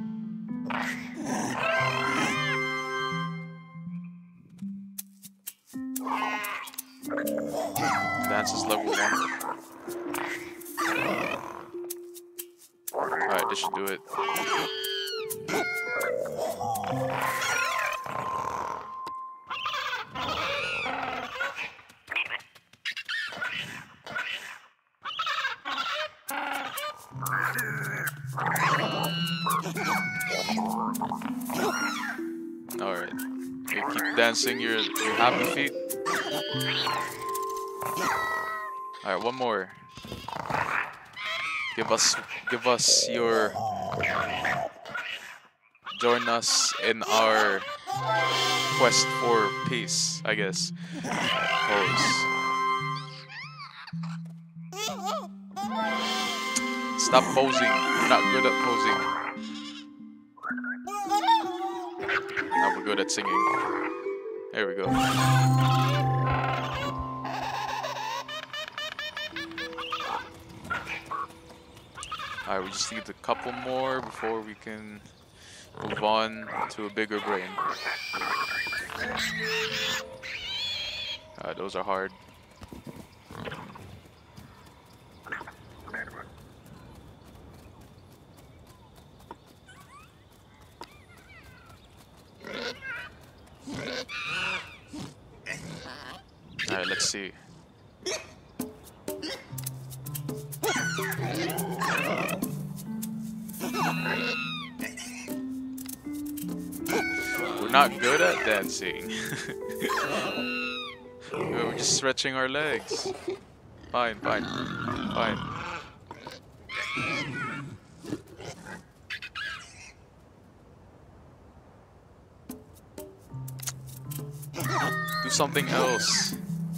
Dance is level one. Alright, this should do it. Alright. Okay, keep dancing your, your happy feet. Alright, one more. Give us give us your join us in our quest for peace, I guess. Pose. Stop posing. You're not good at posing. Now we're good at singing. There we go. Alright, we just need a couple more before we can move on to a bigger brain. Alright, those are hard. Alright, let's see. We're not good at dancing. We're just stretching our legs. Fine, fine, fine. Do something else.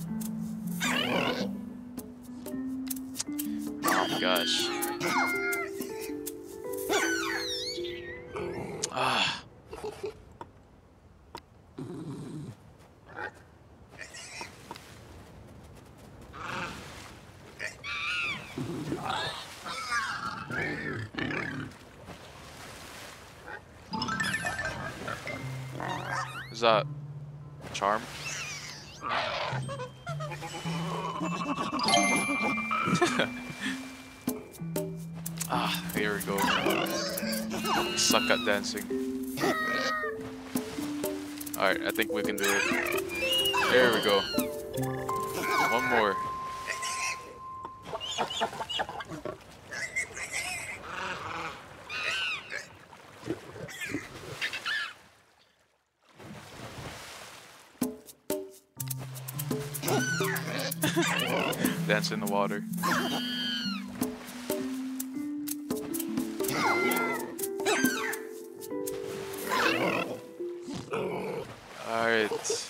Oh my gosh. Ah. Is that charm? Ah, here we go. We suck at dancing. Alright, I think we can do it. There we go. One more. Dance in the water. Alright.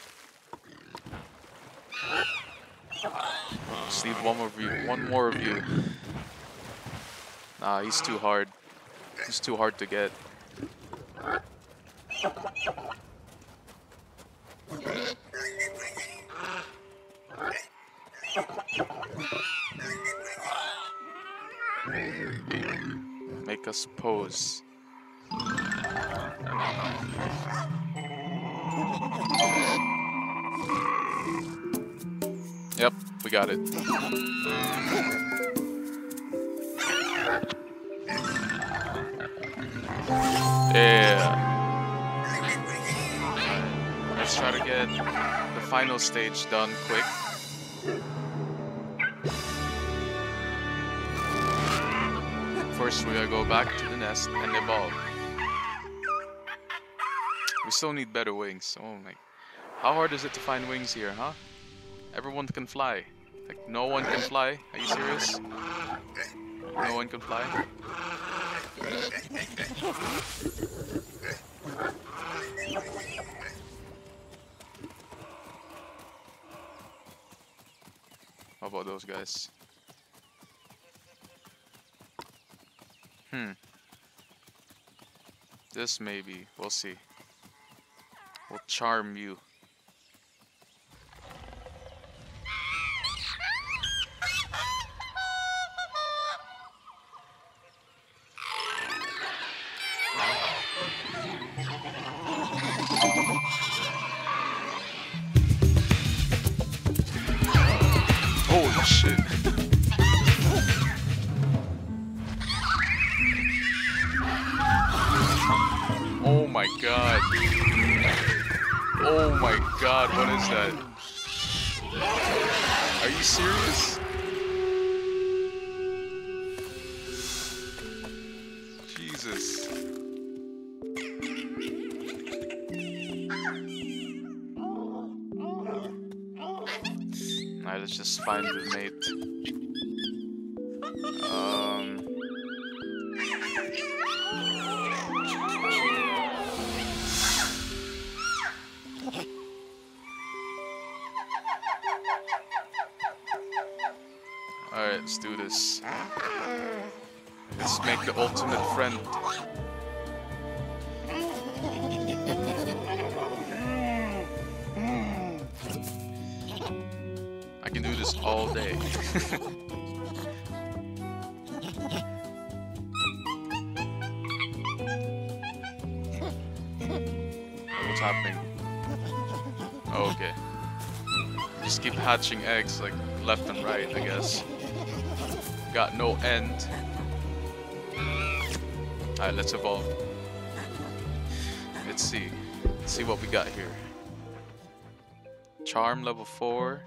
Just need one more view. One more view. Nah, he's too hard. He's too hard to get. Make us pose. Yep, we got it. Yeah. Let's try to get the final stage done quick. First, we gotta go back to the nest and evolve. We still need better wings. Oh my. How hard is it to find wings here, huh? Everyone can fly. Like, no one can fly? Are you serious? No one can fly? about those guys? Hmm. This maybe. We'll see. We'll charm you. Holy shit. Oh my god. Oh my god, what is that? Are you serious? Jesus. Alright, let's just find the mate. Um... Alright, let's do this. Let's make the ultimate friend. I can do this all day. What's happening? Oh, okay. Just keep hatching eggs like left and right, I guess. Got no end. Alright, let's evolve. Let's see. Let's see what we got here. Charm level four.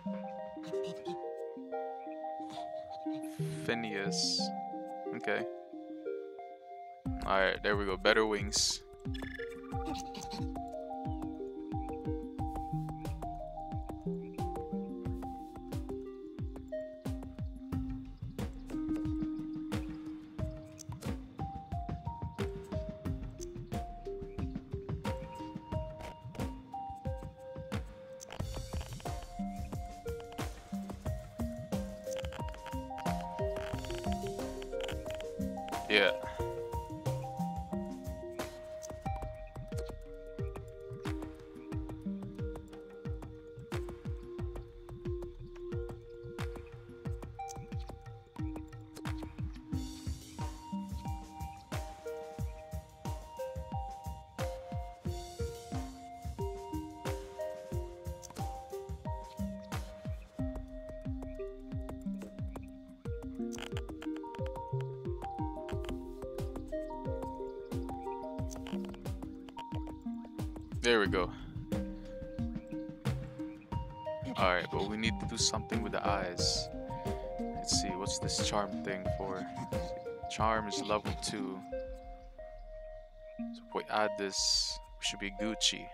Phineas. Okay. Alright, there we go. Better wings. Yeah. There we go. Alright, but we need to do something with the eyes. Let's see, what's this charm thing for? Charm is level two. So if we add this, we should be Gucci.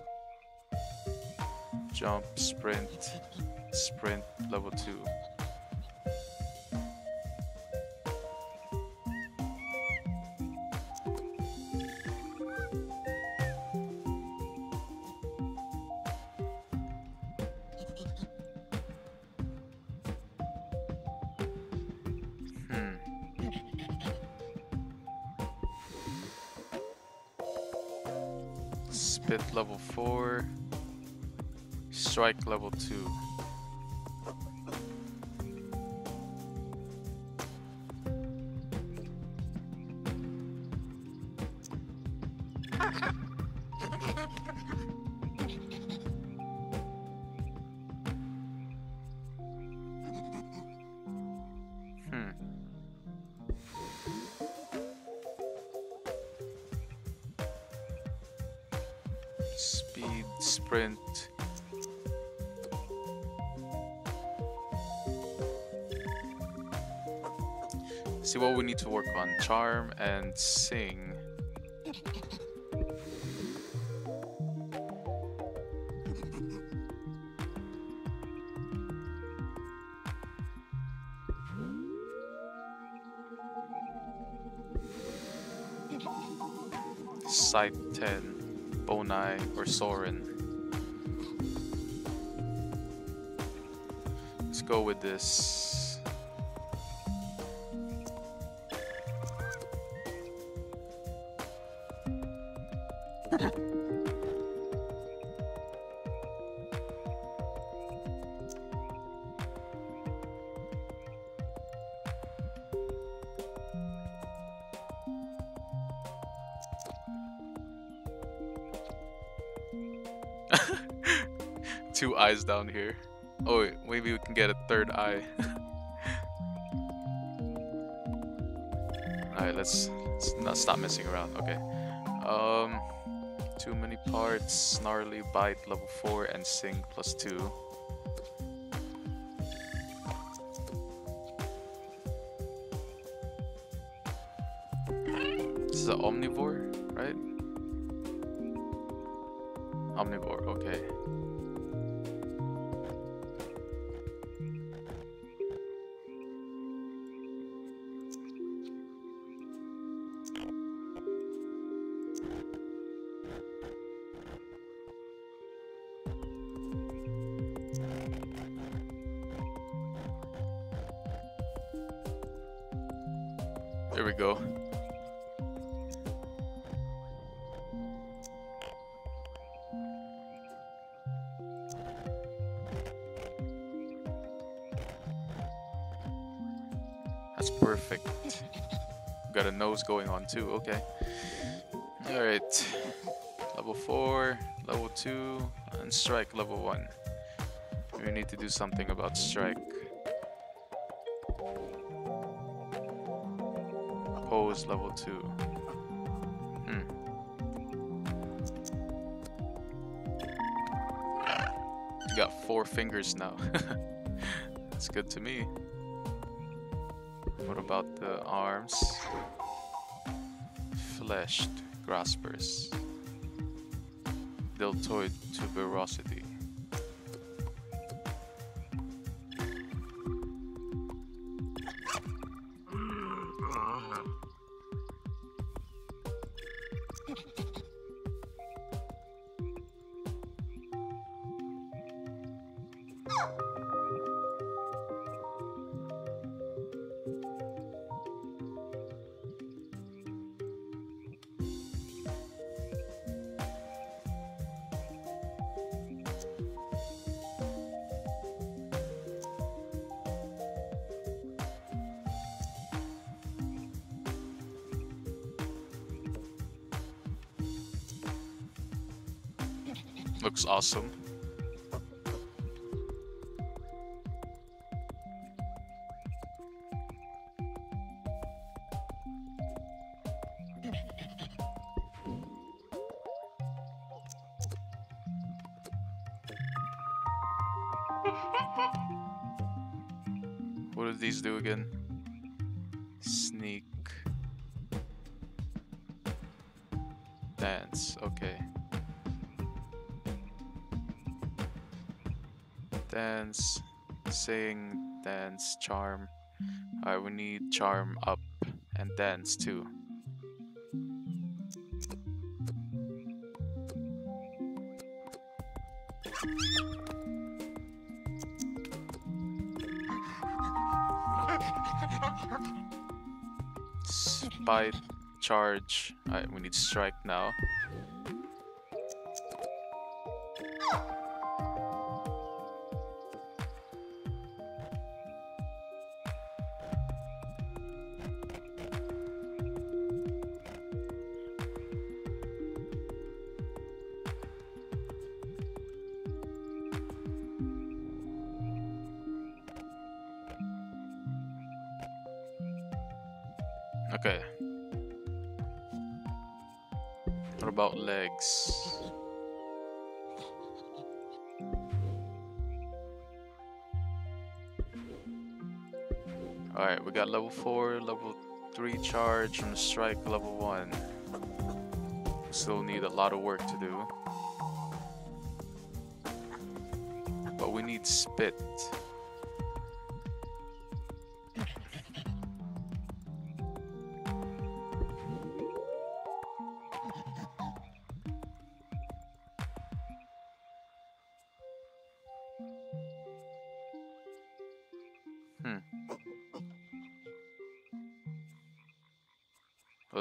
Jump, sprint, sprint, level two. Spit level four, strike level two. Speed, sprint. See what we need to work on. Charm and sing. Sight ten. Bonai or Soren. Let's go with this. Two eyes down here. Oh, wait, maybe we can get a third eye. Alright, let's, let's not stop messing around. Okay. Um, too many parts. Snarly, bite, level four, and sing plus two. This is an omnivore, right? Omnivore, okay. There we go. That's perfect. Got a nose going on too, okay. Alright. Level four, level two, and strike level one. We need to do something about strike. Pose level two. Hmm. You got four fingers now. That's good to me. What about the arms? Fleshed graspers. Deltoid tuberosity. Looks awesome. What do these do again? Sneak. Dance, okay. Dance, sing, dance, charm. Alright, we need charm up and dance too. Spite, charge. Alright, we need strike now. Okay. What about legs? Alright, we got level four, level three charge, and strike level one. Still need a lot of work to do. But we need spit.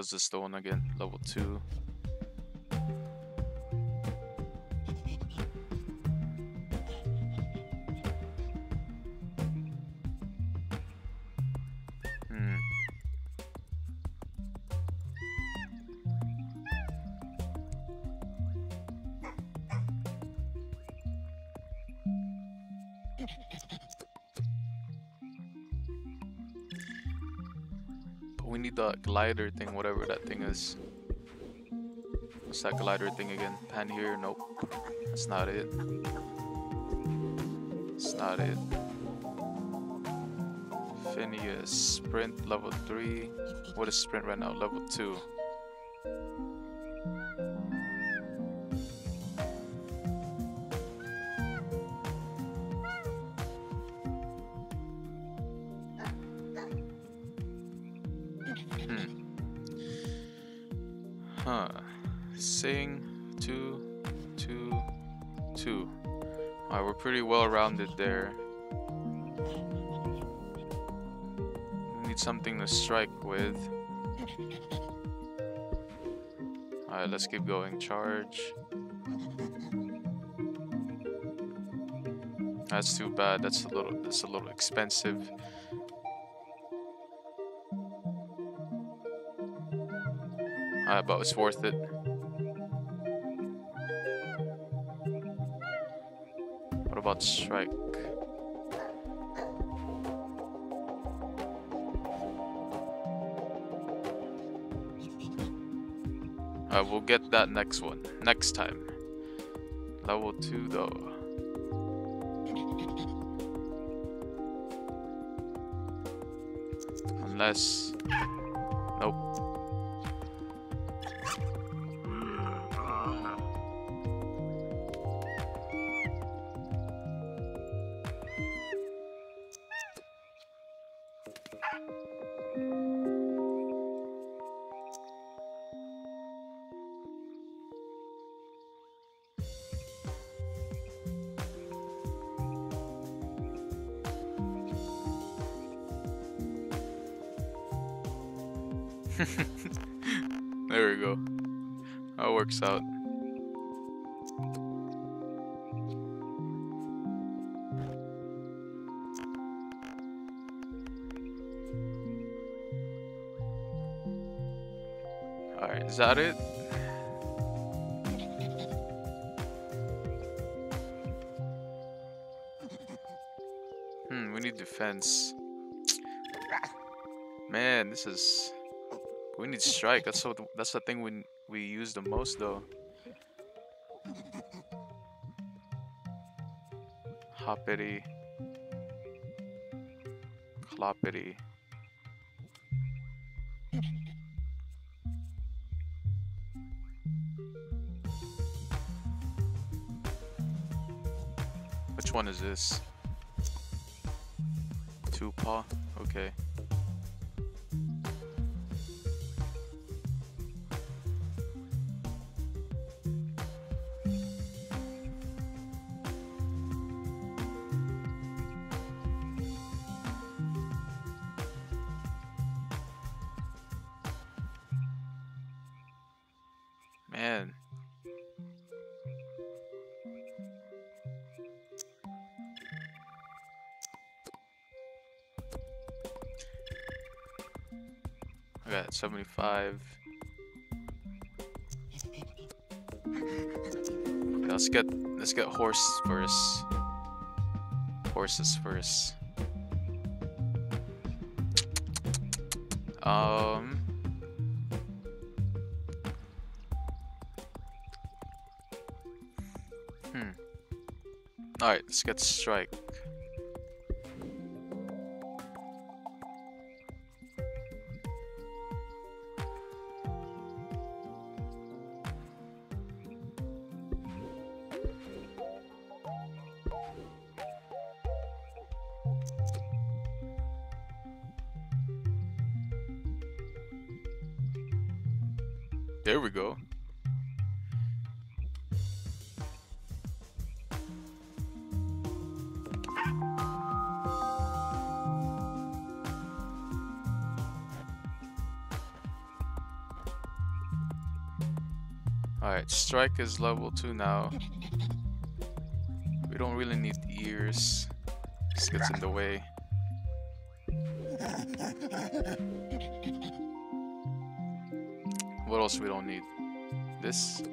was this the one again? Level two. Hmm. But we need the glider thing, whatever that thing is. What's that glider thing again? Pan here? Nope. That's not it. It's not it. Phineas. Sprint level three. What is sprint right now? Level two. Hmm. Huh. Sing. Two. Two. Two. Alright, we're pretty well rounded there. We need something to strike with. Alright, let's keep going. Charge. That's too bad. That's a little that's a little expensive. Alright, but it's worth it. What about strike? Alright, we'll get that next one. Next time. Level two though. Unless... Nope. There we go. That works out. Alright, is that it? Hmm, we need defense. Man, this is... We need strike. That's so. That's the thing we we use the most, though. Hoppity, cloppity. Which one is this? Two paw. Okay. Man. I got seventy-five. Okay, let's get let's get horse first. Horses first. Um Hmm. Alright, let's get strike. There we go. Alright, strike is level two now. We don't really need ears. This gets in the way. What else we don't need? This?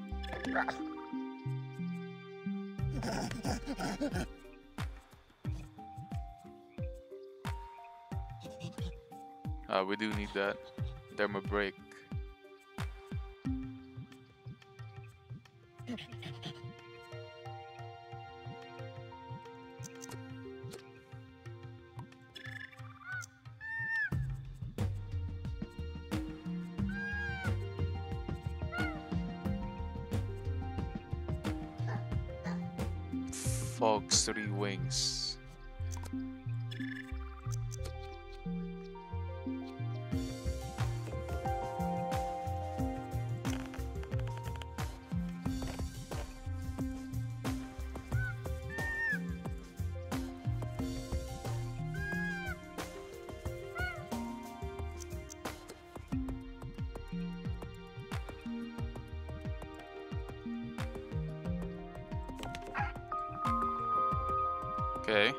Uh, we do need that. Derma break. Fog's three wings. Okay.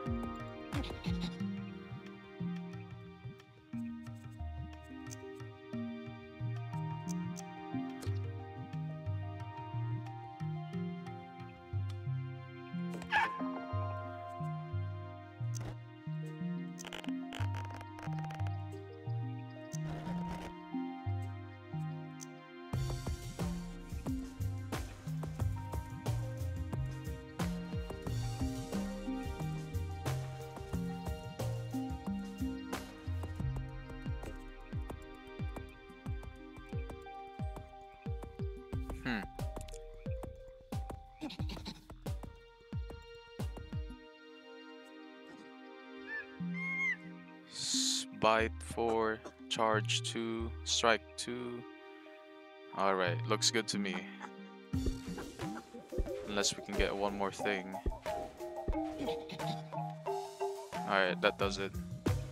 Hmm. S- Bite four, charge two, strike two. Alright, looks good to me. Unless we can get one more thing. Alright, that does it.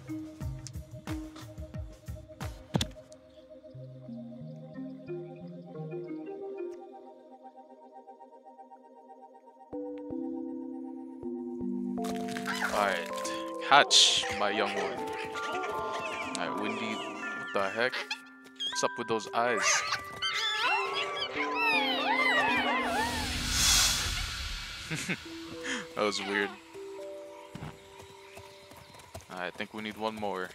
Alright, hatch, my young one. Alright, Windy, what the heck? What's up with those eyes? That was weird. I think we need one more.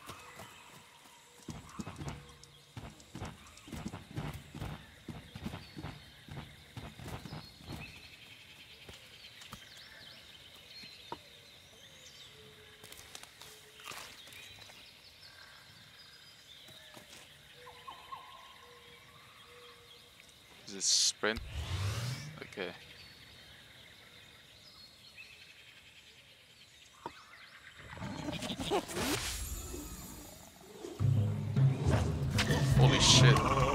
Is this sprint? Okay. Holy shit.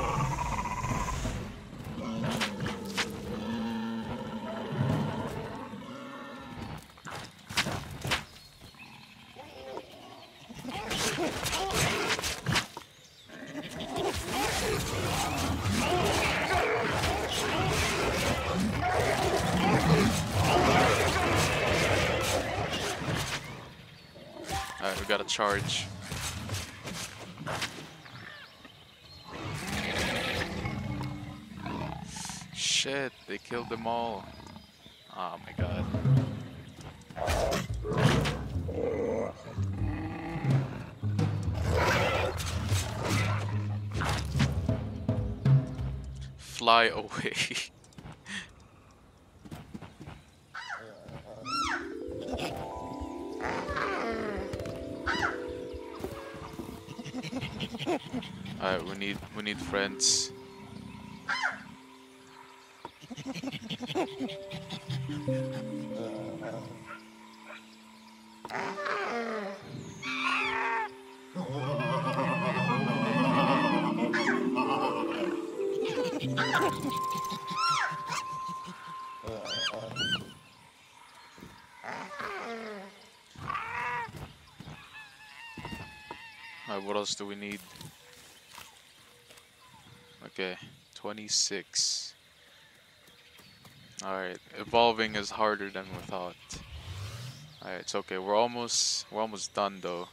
Alright, we got a charge. Shit, they killed them all. Oh my god. Fly away. Alright, we need we need friends. Alright, what else do we need? Okay, twenty-six. Alright, evolving is harder than we thought. Alright, it's okay. We're almost we're almost done though.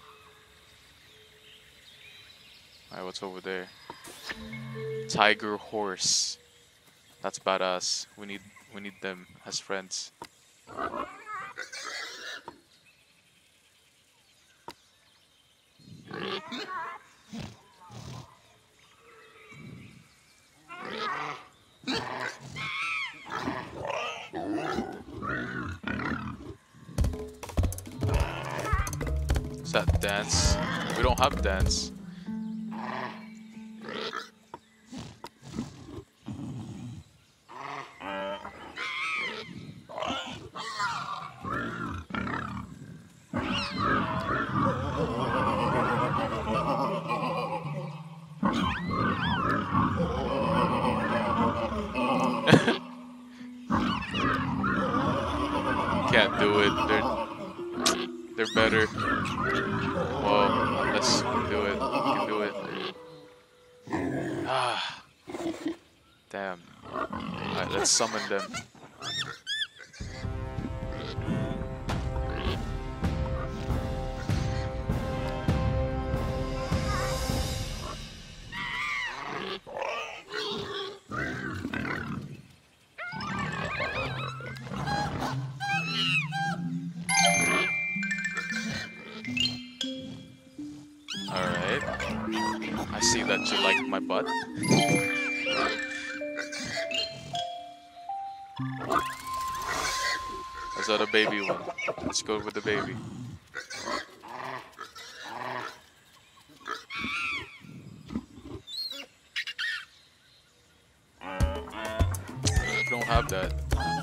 Alright, what's over there? Tiger horse. That's badass. We need we need them as friends. Is that dance? We don't have dance. Can't do it. They're they're better. Whoa, let's do it. We can do it. Ah, damn. Alright, let's summon them. Alright. I see that you like my butt. Is that a baby one? Let's go with the baby. We don't have that.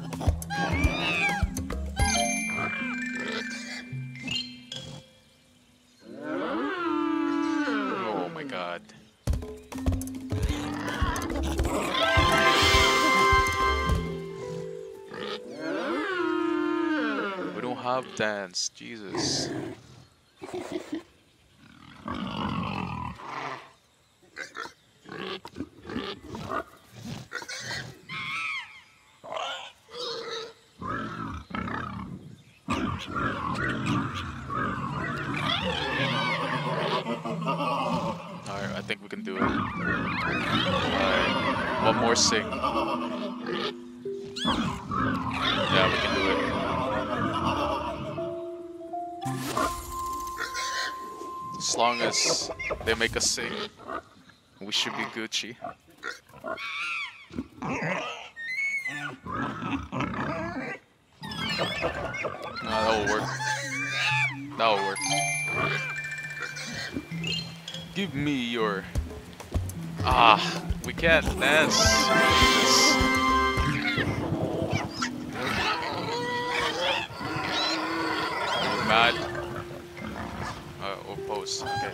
Oh my god. We don't have dance, Jesus. Alright, I think we can do it. Alright, one more sing. Yeah, we can do it. As long as they make us sing, we should be Gucci. Nah, that will work. That will work. Give me your... Ah, we can't dance. Jesus. Mad. Uh, we'll post. Okay.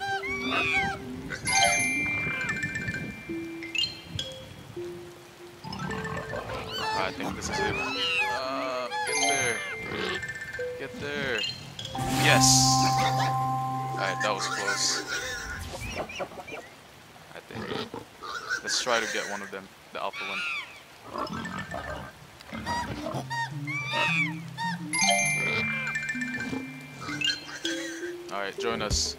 I think this is it. Uh, get there. Get there. Yes. Alright, that was close. I think. Let's try to get one of them, the alpha one. Alright, join us.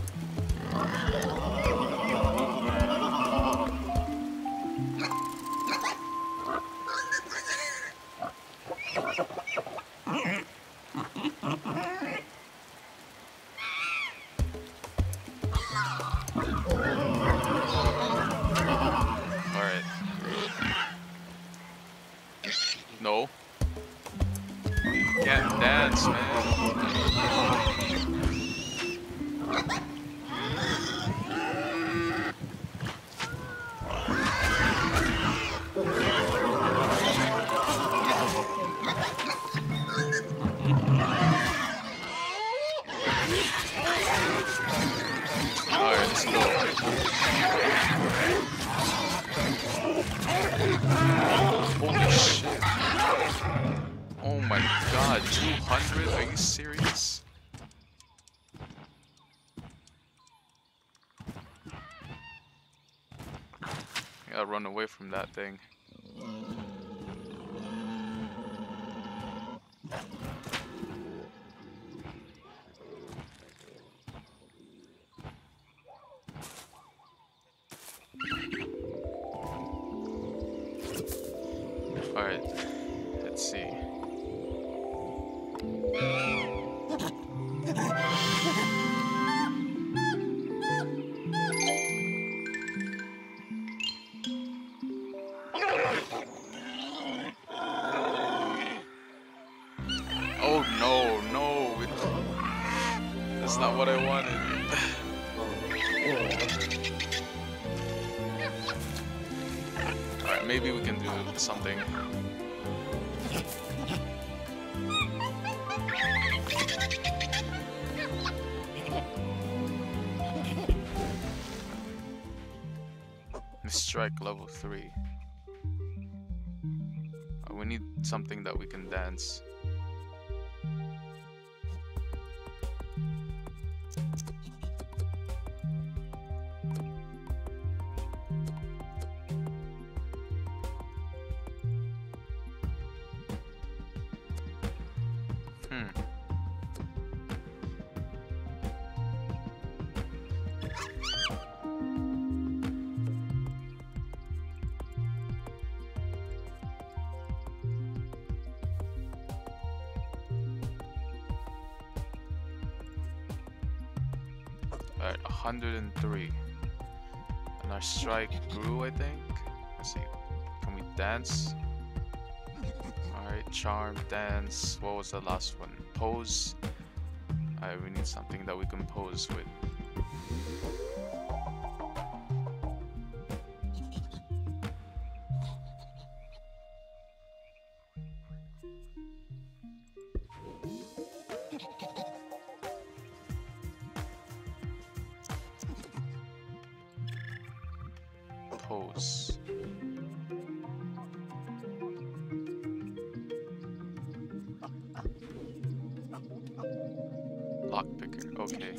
Alright. No. Can't dance, man. Alright, let's go. Holy shit. Oh my god, two hundred? Are you serious? Yeah, Gotta run away from that thing. Alright, let's see. Oh no, no! That's not what I wanted. Alright, maybe we can do something. Strike level three. Uh, we need something that we can dance. Hmm. Alright, one hundred three. And our strike grew, I think. Let's see. Can we dance? Alright, charm, dance. What was the last one? Pose. Alright, we need something that we can pose with. Pose. Lockpicker, okay.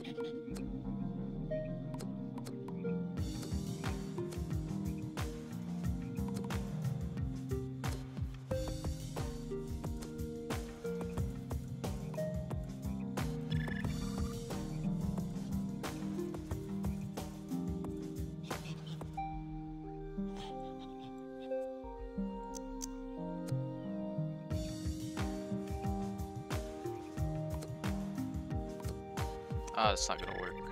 Ah, it's not gonna work.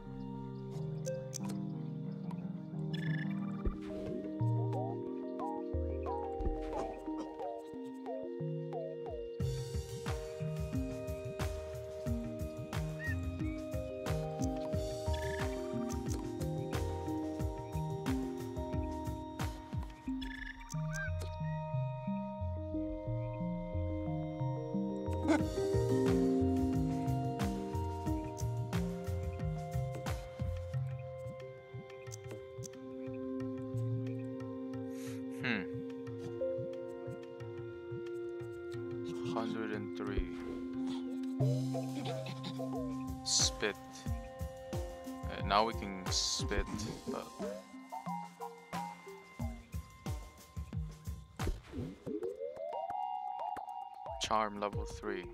Hmm. one hundred three. Spit. Uh, now we can spit, but charm level three.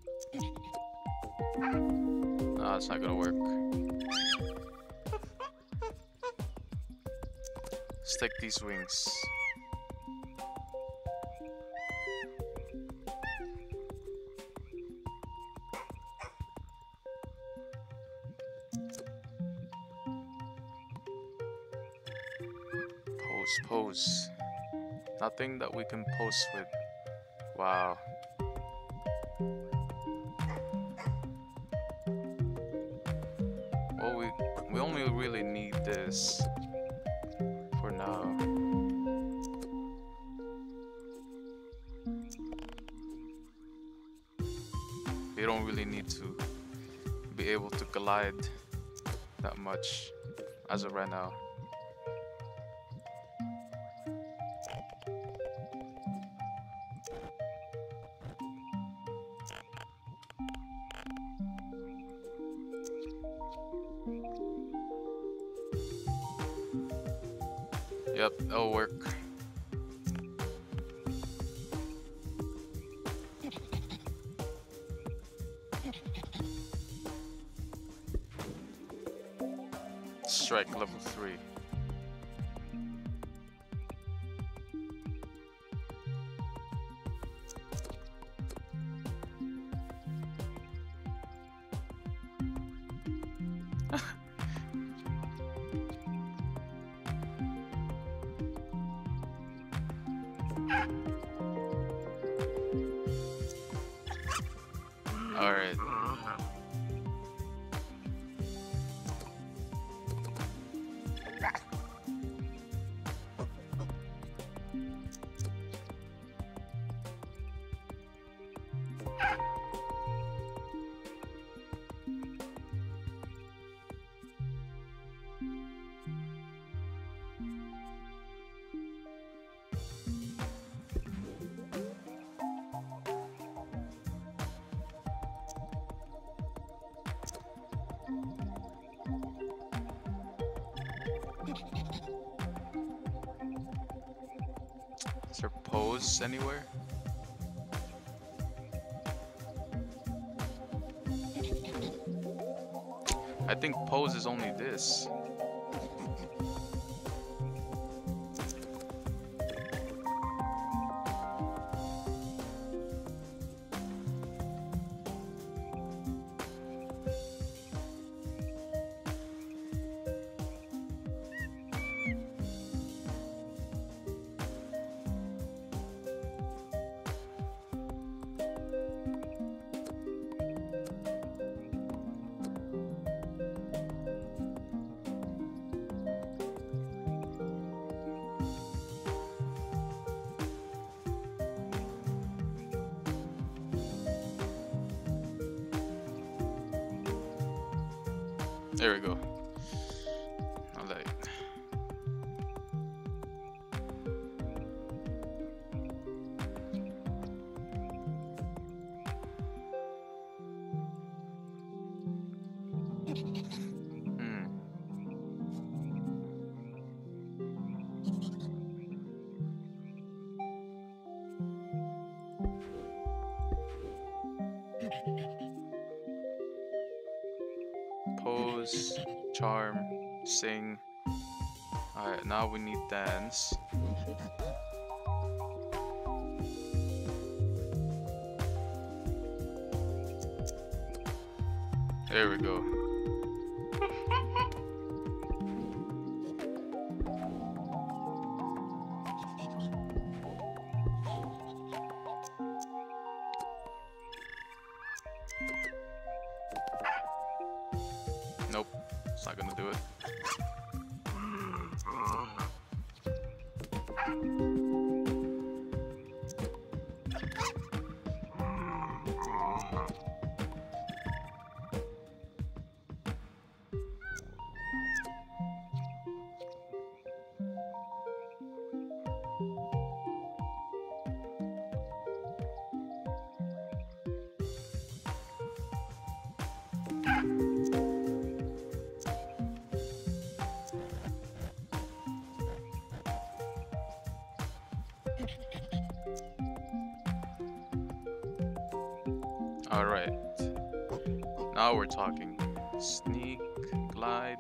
No, it's not gonna work. Stick these wings. Pose, pose. Nothing that we can pose with. Wow. Well, we we only really need this for now. We don't really need to be able to glide that much as of right now. Yep, that'll work. Strike level three. All right. Is there pose anywhere? I think pose is only this. There we go. All right. Hmm. Pose, charm, sing. Alright, now we need dance. There we go. Nope, it's not gonna do it. Alright, now we're talking. Sneak, glide,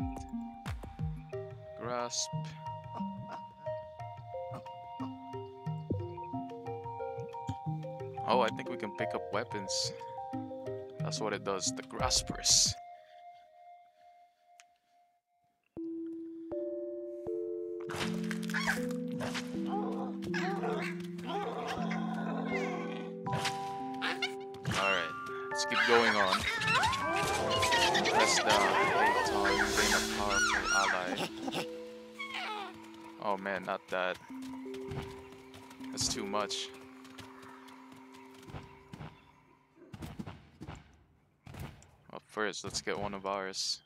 grasp. Oh, I think we can pick up weapons. That's what it does, the graspers. Alright, let's keep going on. Press down, A taunt, gain a powerful ally. Oh man, not that. That's too much. Well, first, let's get one of ours.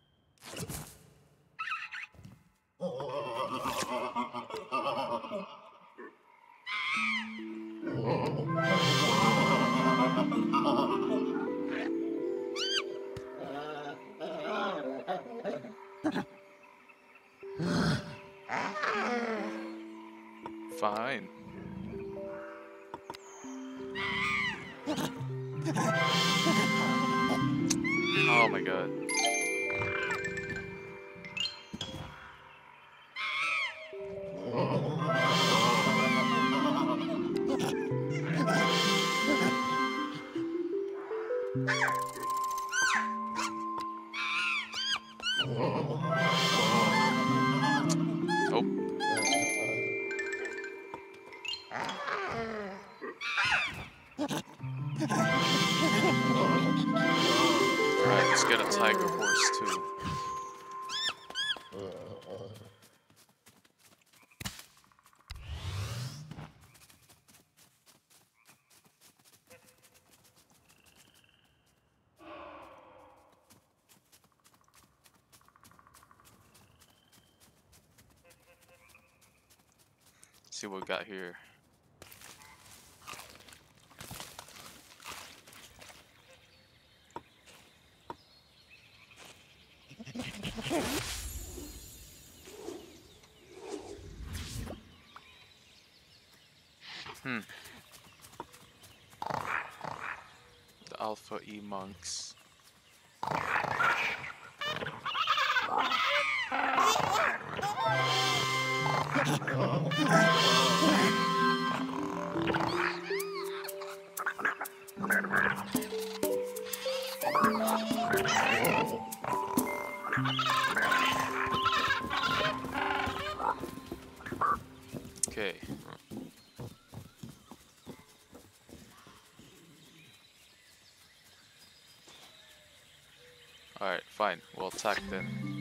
Fine. Oh my god. Oh. Alright, let's get a tiger horse too. See what we got here. Hmm. The Alpha E monks. Okay. Alright, fine. We'll attack then.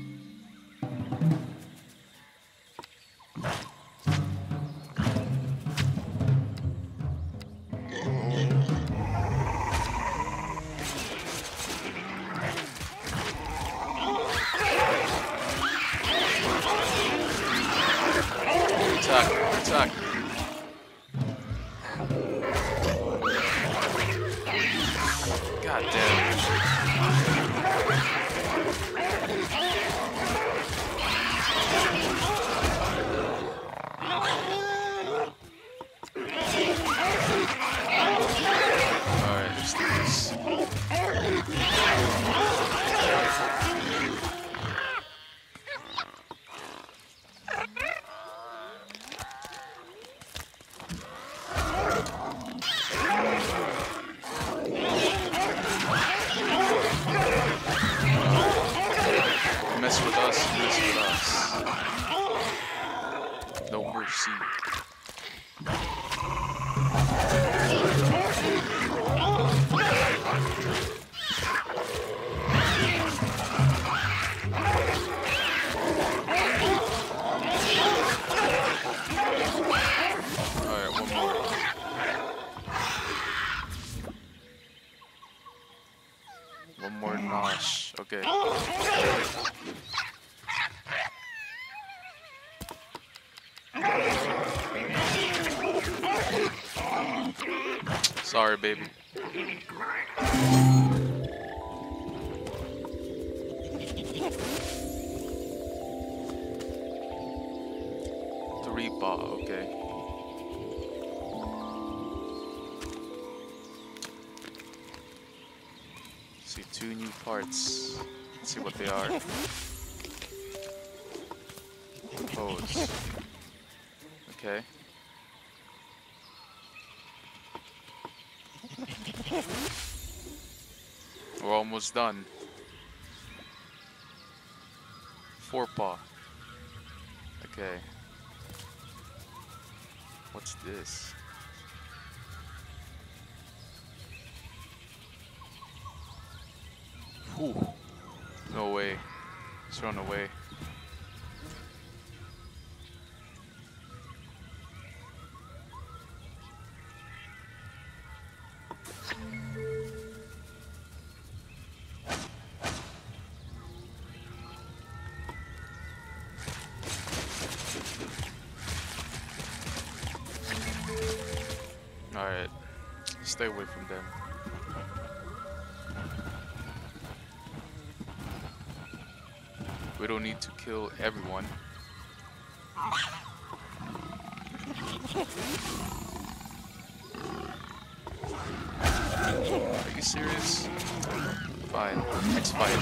Attack, attack. God damn it. Alright, let's do this. Mess with us, mess with us. No mercy. Alright, one more. One more nosh. Okay. Sorry, baby. Three ball, okay. See two new parts. Let's see what they are. Pose. Okay. We're almost done. Forepaw. Okay. What's this? Whew. No way. It's run away. Alright, stay away from them. We don't need to kill everyone. Are you serious? Fine. Next fight.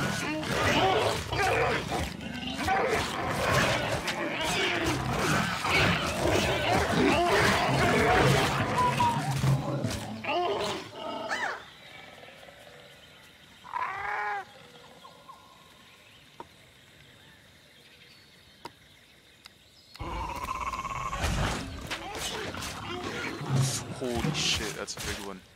Holy shit, that's a big one.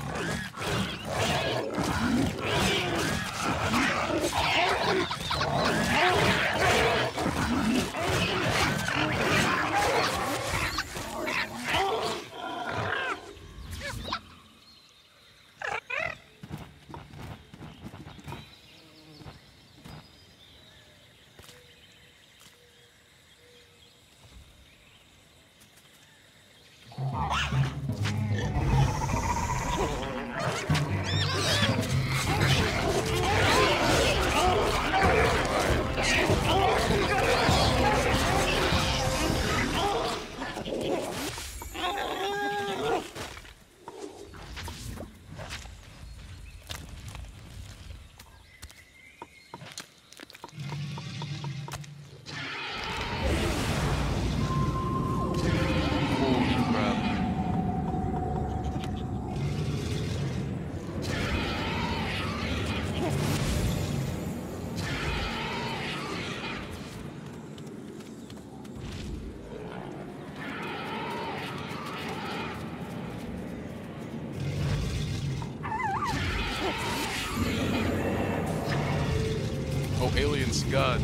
Oh, aliens, God.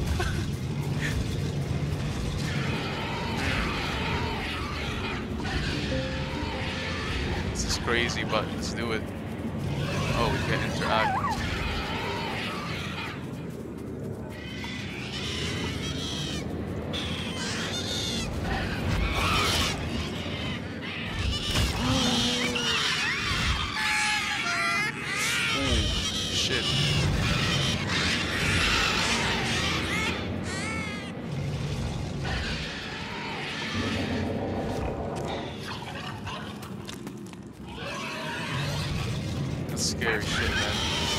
This is crazy, but let's do it. Oh, we can interact. Ooh, shit. That's scary shit, man.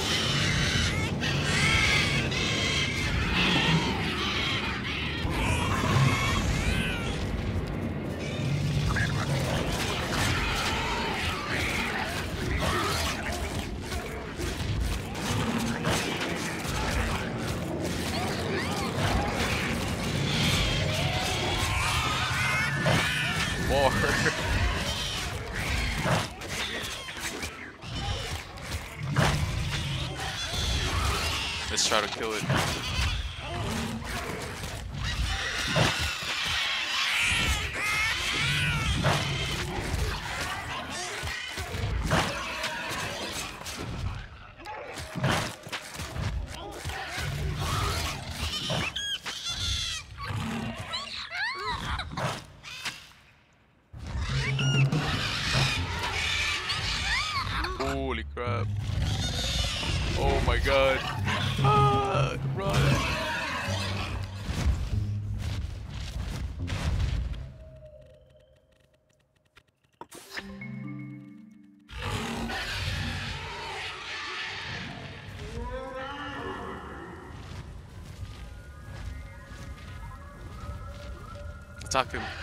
More. Let's try to kill it. Holy crap. Oh my god. Ah, run. Attack him.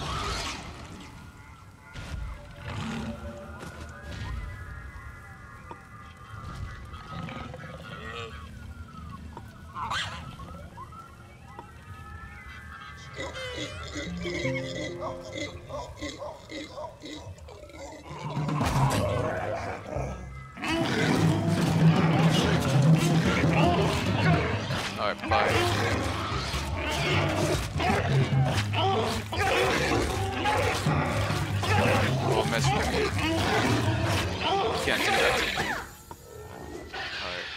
Alright, bye. Oh, mess with me. Can't do that to me. Alright.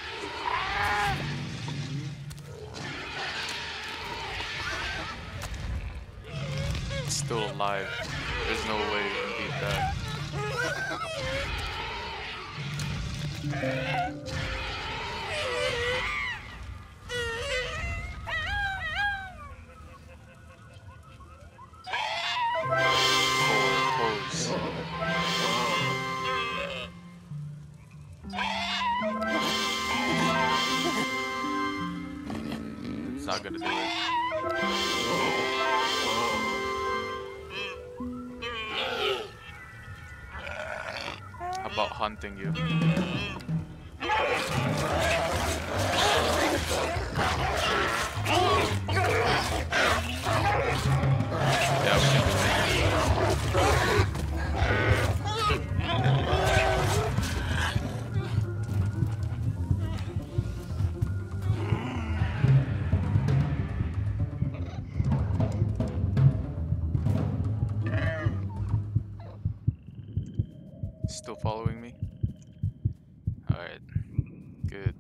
Still alive. There's no way we can beat that. not gonna do it. How about hunting you? Yeah, we can do that. Still following me? Alright. Good.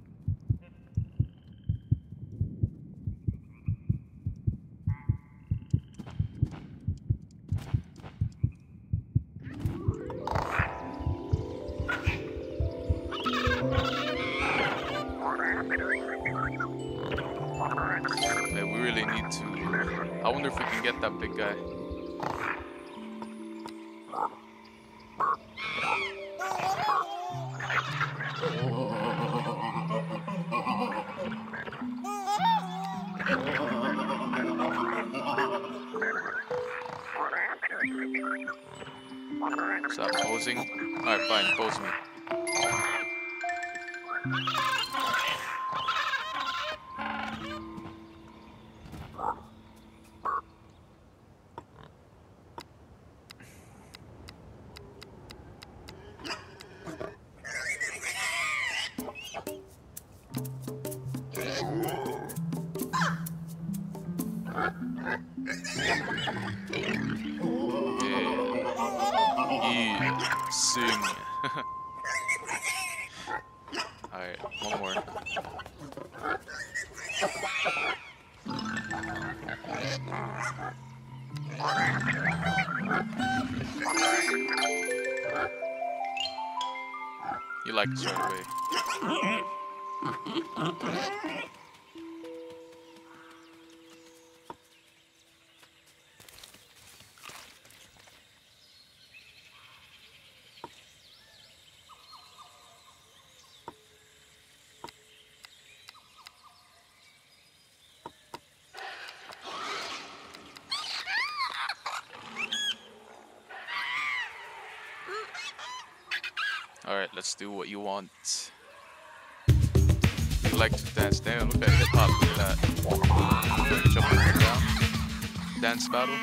Hey, we really need to... I wonder if we can get that big guy. Stop posing. Alright, fine, pose me. Yeah, sing. Alright, one more. You like this right away. Alright, let's do what you want. You like to dance. Damn, look at hip hop. Look at that. Jumping up and down. Dance battle.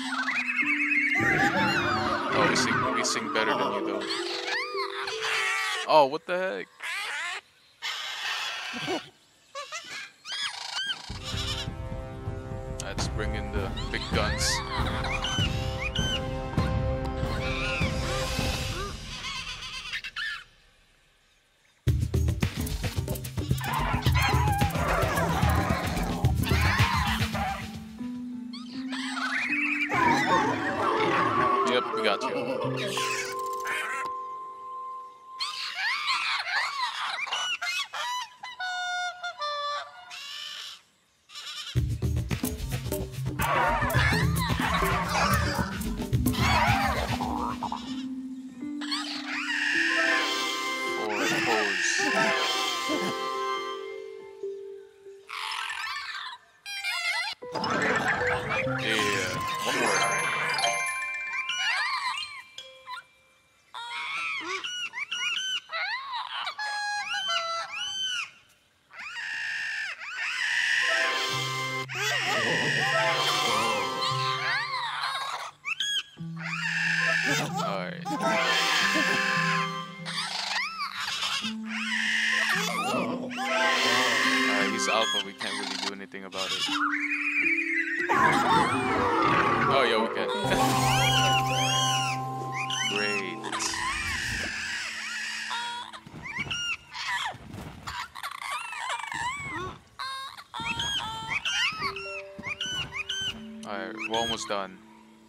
Oh, we sing, we sing better than you though. Oh, what the heck? Let's bring in the big guns. Yep, we got you. Forward pose. Yeah, one more. Alright. Alright, he's alpha, we can't really do anything about it. Oh yeah, we can. Great. Alright, we're almost done.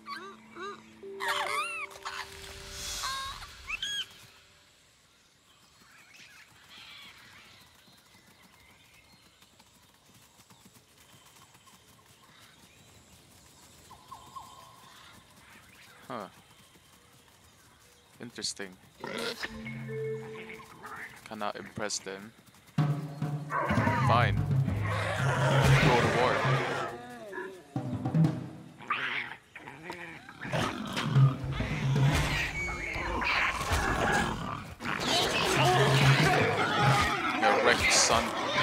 Huh. Interesting. Cannot impress them. Fine. Go to war. Yeah, wreck your son.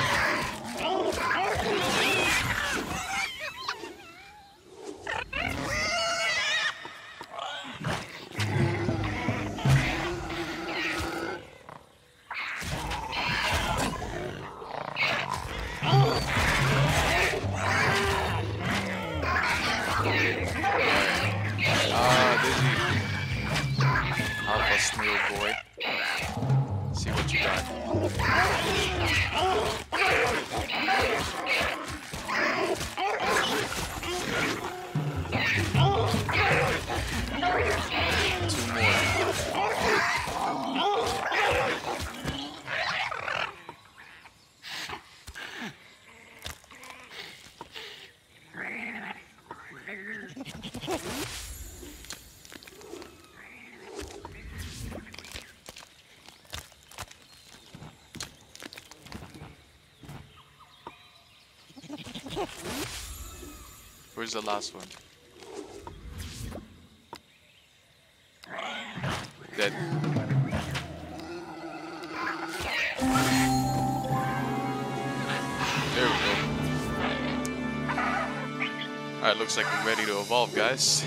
Ah, Dizzy. Alpha snail boy. See what you got. Two more. Where's the last one? Dead. There we go. Alright, looks like we're ready to evolve, guys.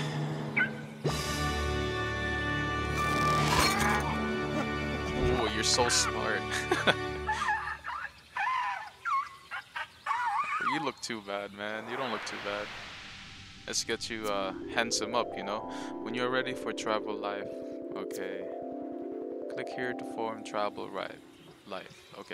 Oh, you're so smart. You look too bad, man. You don't look too bad. Let's get you uh, handsome up, you know? When you're ready for travel life. Okay. Click here to form travel right life. Okay.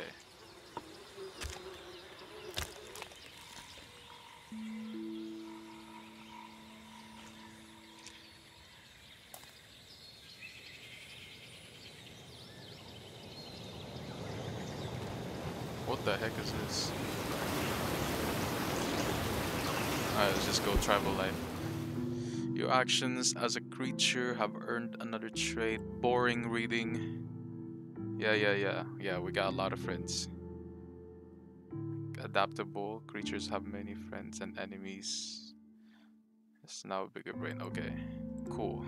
What the heck is this? Alright, let's just go travel life. Your actions as a creature have earned another trait. Boring reading. Yeah, yeah, yeah. Yeah, we got a lot of friends. Adaptable. Creatures have many friends and enemies. It's now a bigger brain. Okay. Cool.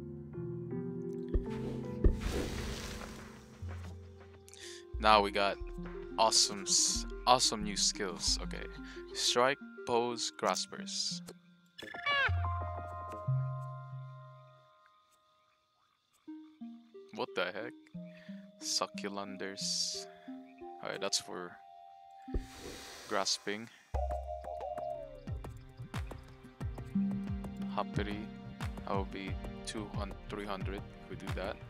Now we got awesome, awesome new skills. Okay. Strike, pose, graspers. What the heck? Succulenders. Alright, that's for grasping. Hoppity. That will be two hundred, three hundred if we do that.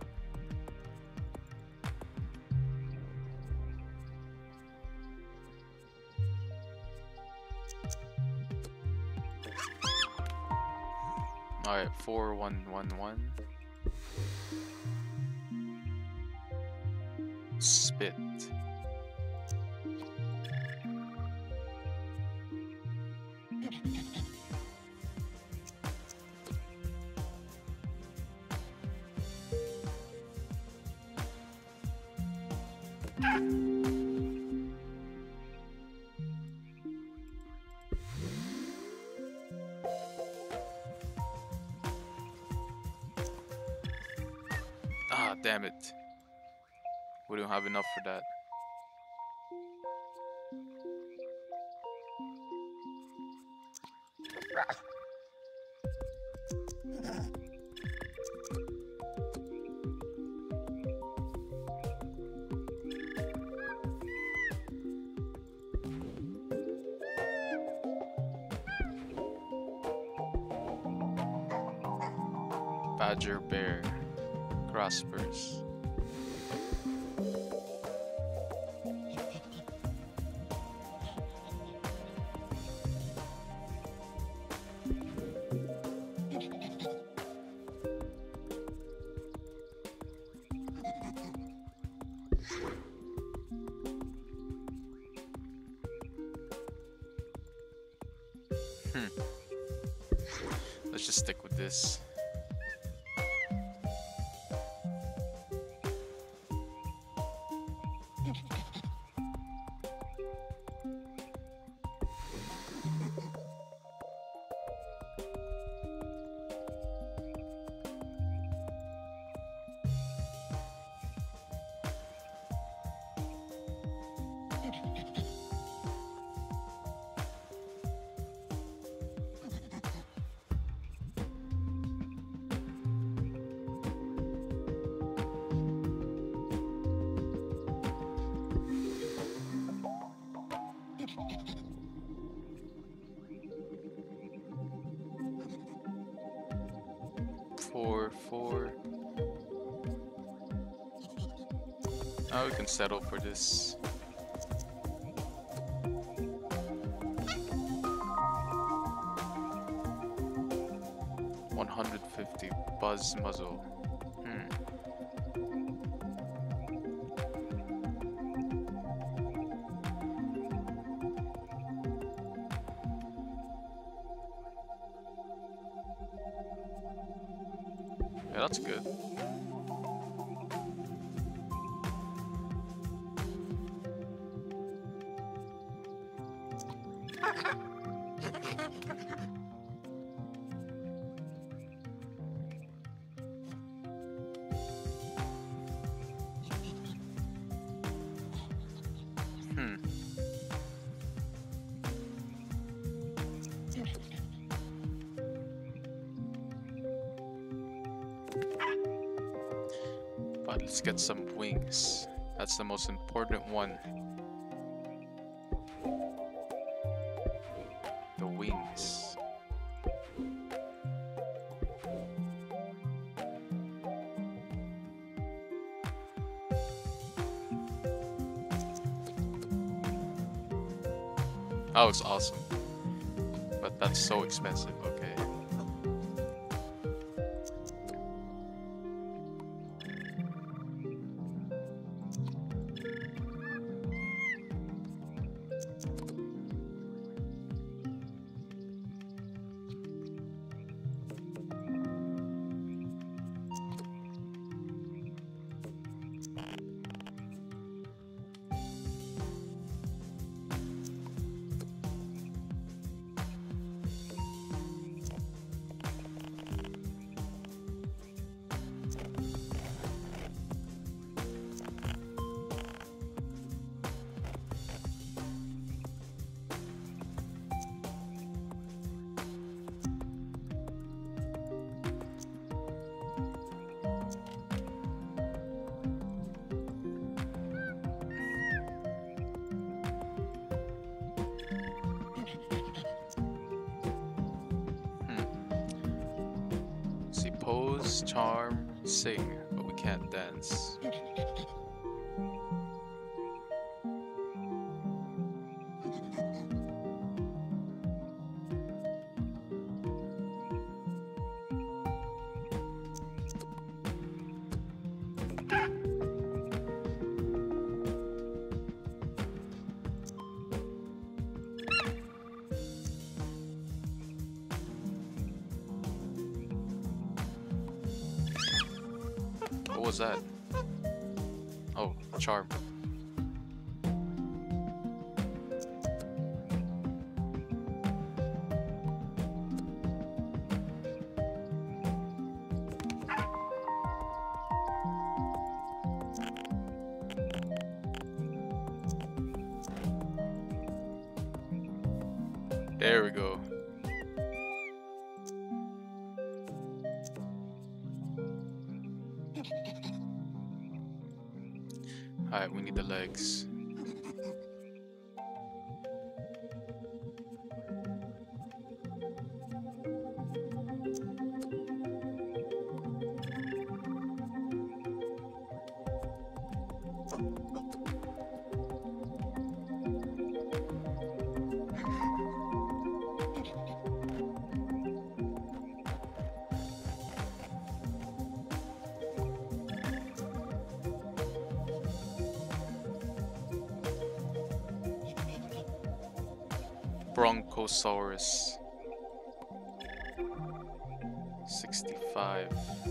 Alright, four one one one. Spit. Ah, damn it. We don't have enough for that. Badger, bear, graspers. Hmm. Let's just stick with this. Four, four. Oh, we can settle for this. one hundred fifty buzz muzzle. Hmm. Yeah, that's good. Hmm. But let's get some wings. That's the most important one. The wings. That looks awesome. But that's so expensive, okay. Pose, charm, sing, but we can't dance. What was that? Oh, charm. There we go. Alright, we need the legs. Bronchosaurus. sixty-five.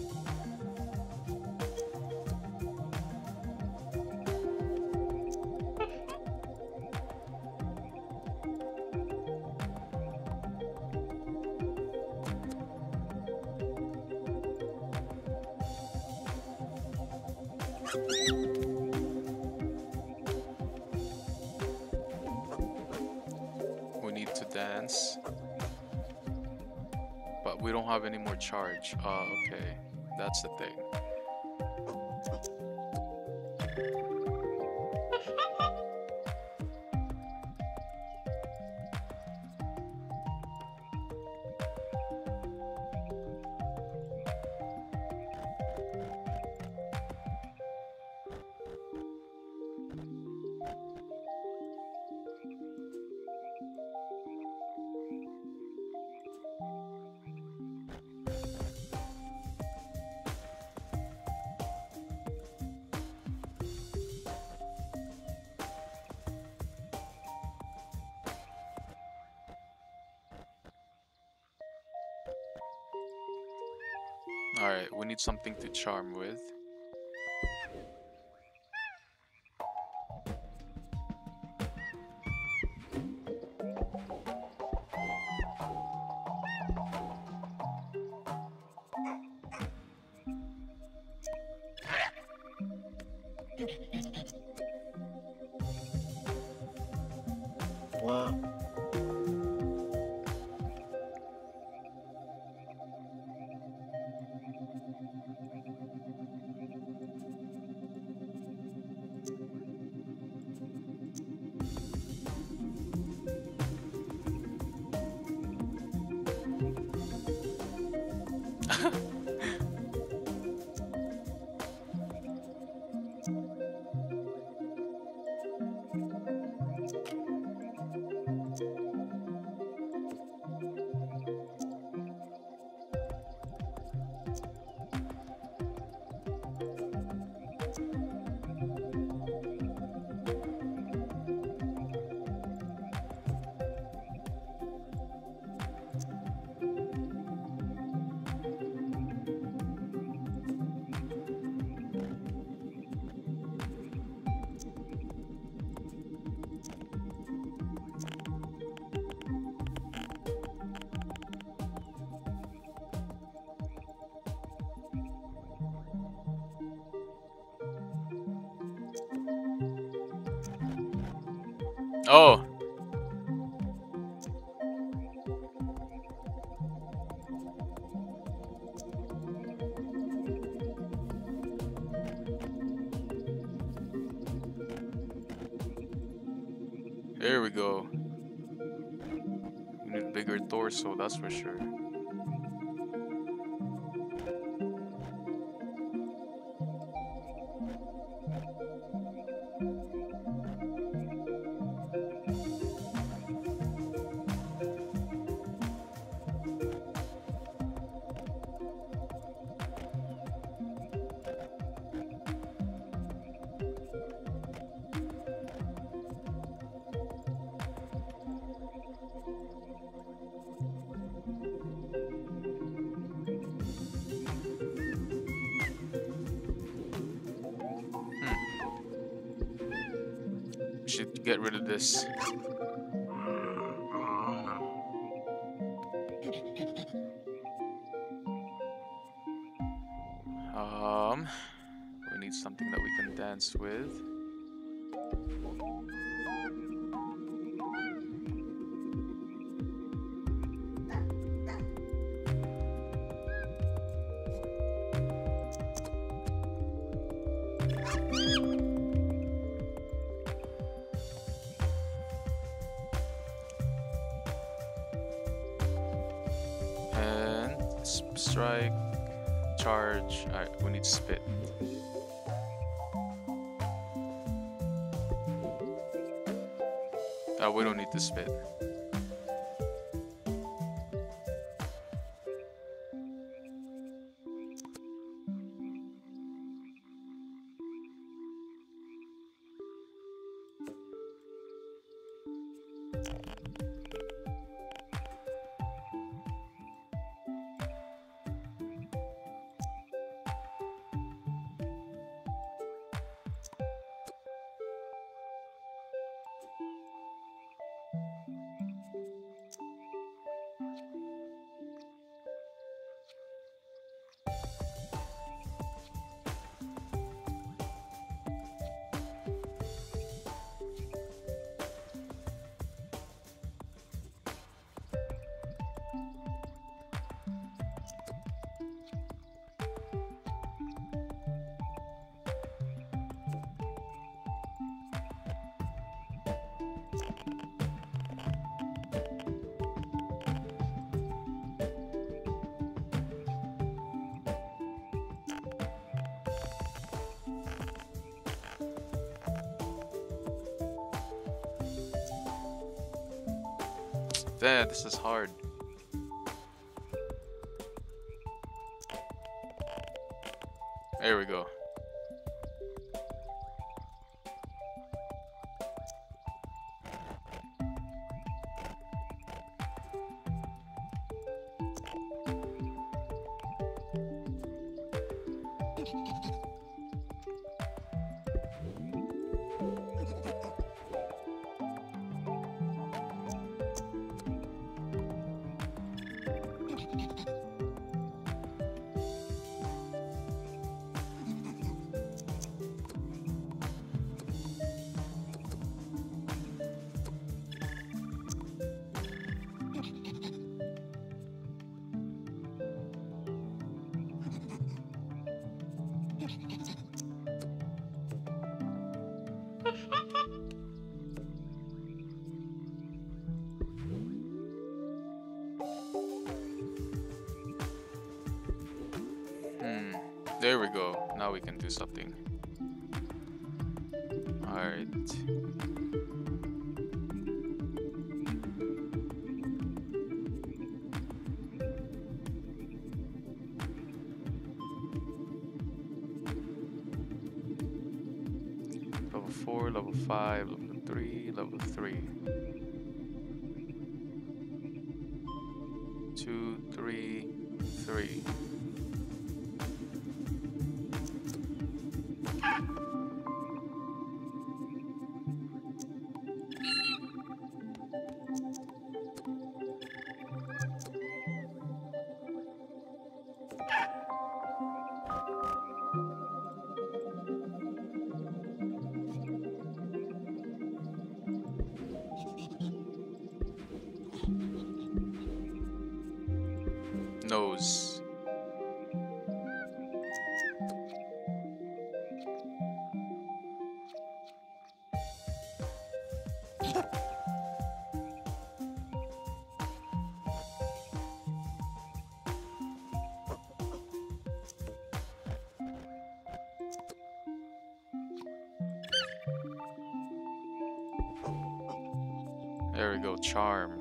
We need to dance, but we don't have any more charge. Uh, okay, that's the thing. Alright, we need something to charm with. Oh, there we go. We need bigger torso, that's for sure. Hmm. We should get rid of this. Um, we need something that we can dance with. And s- strike, charge. Alright, we need spit. Uh, we don't need to spit. Damn, this is hard. There we go. There we go. Now we can do something. Alright. Level four, level five, level three, level three. Two, three, three. Nose. There we go, charm.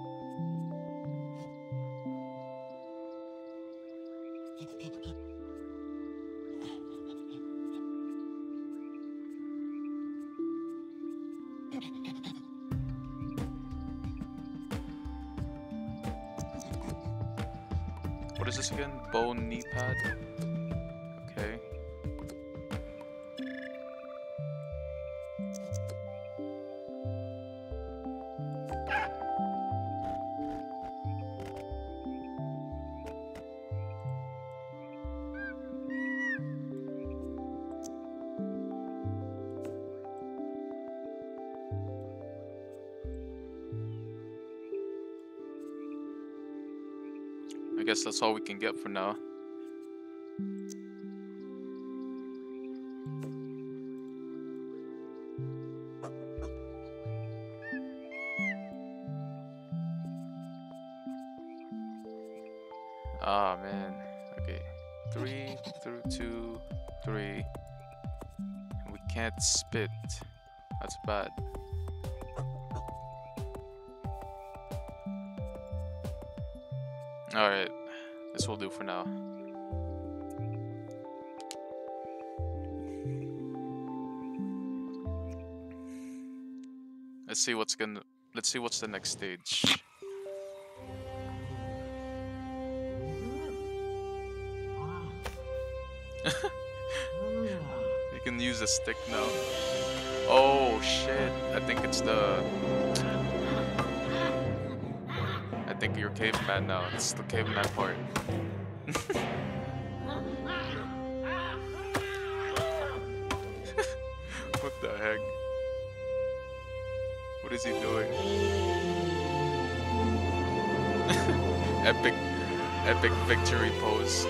What is this again? Bone knee pad? Okay. I guess that's all we can get for now. Ah, man. Okay. Three through two, three. And we can't spit. That's bad. Alright. This will do for now. Let's see what's gonna let's see what's the next stage. You can use a stick now. Oh shit. I think it's the I think you're caveman now. It's the caveman part. What the heck? What is he doing? Epic, epic victory pose.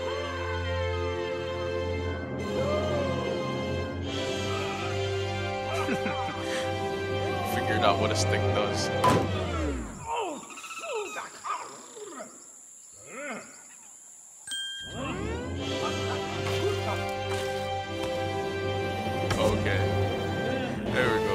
Figured out what a stick does. Okay, there we go.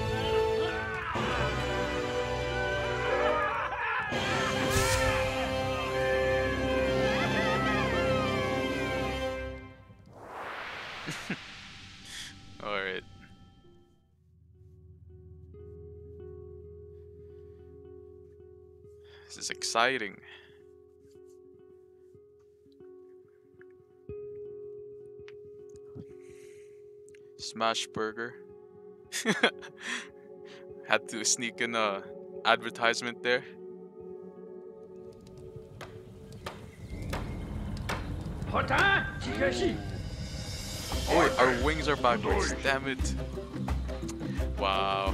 All right. This is exciting. Smash burger. Had to sneak in a advertisement there. Oh wait, our wings are backwards. Damn it. Wow.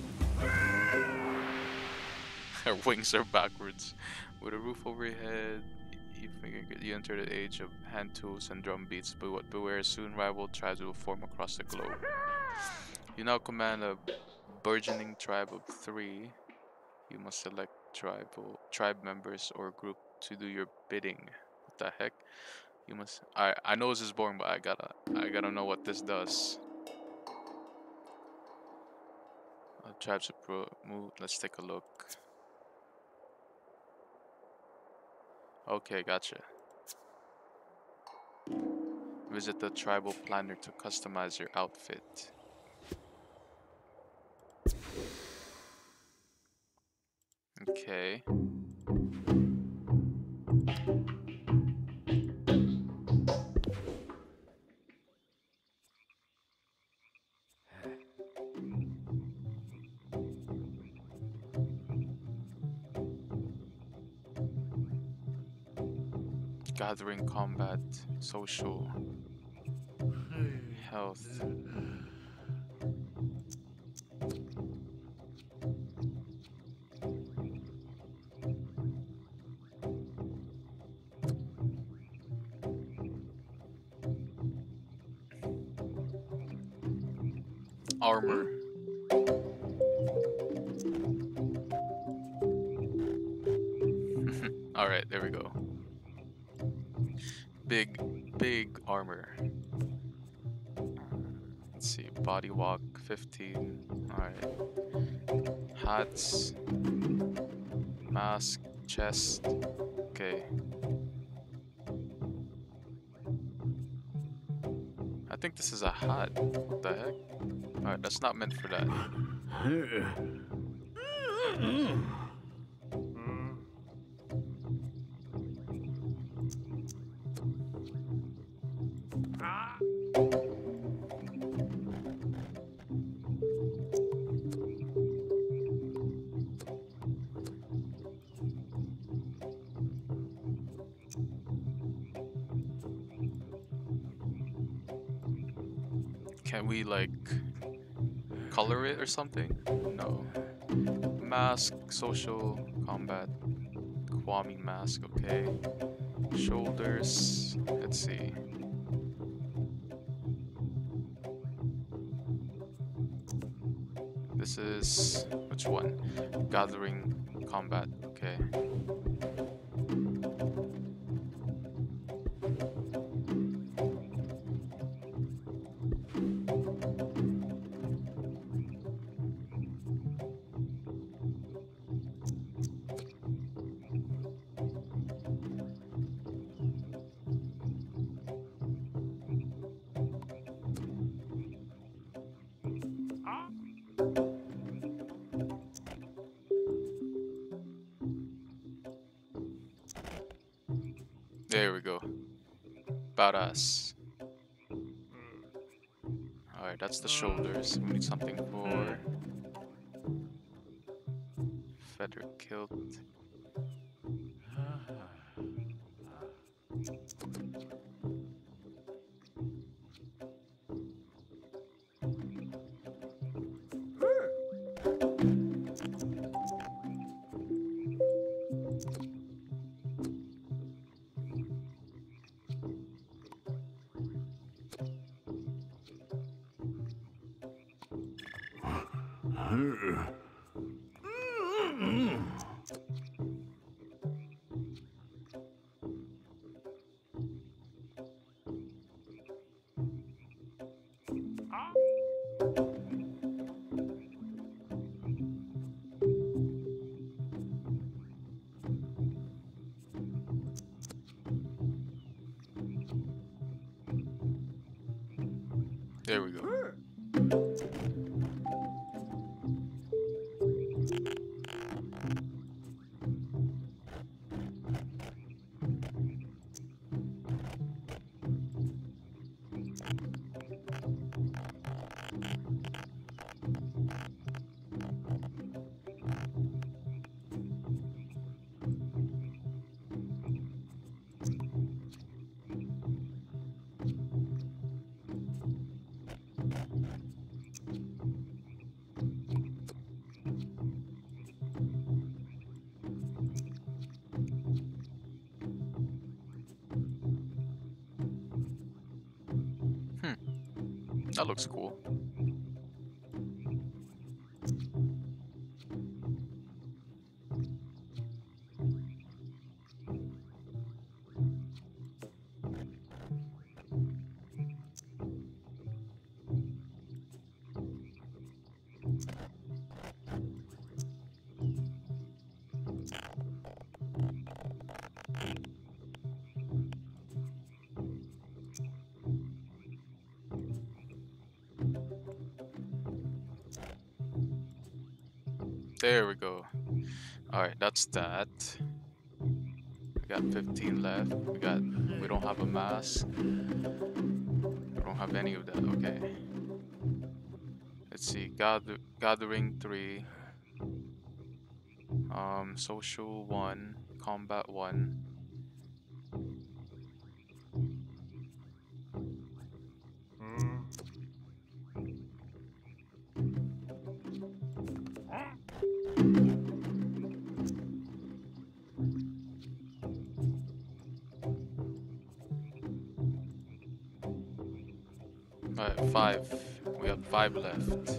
Our wings are backwards. With a roof over your head, you figure you enter the age of hand tools and drum beats, but what beware, soon rival tribes will form across the globe. You now command a burgeoning tribe of three. You must select tribal tribe members or group to do your bidding. What the heck? You must. I I know this is boring, but I gotta I gotta know what this does. Uh, tribes appro move. Let's take a look. Okay, gotcha. Visit the tribal planner to customize your outfit. Okay. Gathering, combat, social, health. Armor. Alright, there we go. Big, big armor. Let's see, body walk fifteen. Alright. Hats. Mask. Chest. Okay. I think this is a hat. What the heck? Alright, that's not meant for that. Can we like color it or something? No. Mask, social, combat, Kwame mask, okay. Shoulders, let's see. This is, which one? Gathering, combat, okay. There we go. Badass. Alright, that's the shoulders. We need something for feather kilt. There we go. That looks cool. There we go. Alright, that's that. We got fifteen left. We got we don't have a mask. We don't have any of that. Okay. Let's see. Gather gathering three. Um social one. Combat one. Alright, five. We have five left.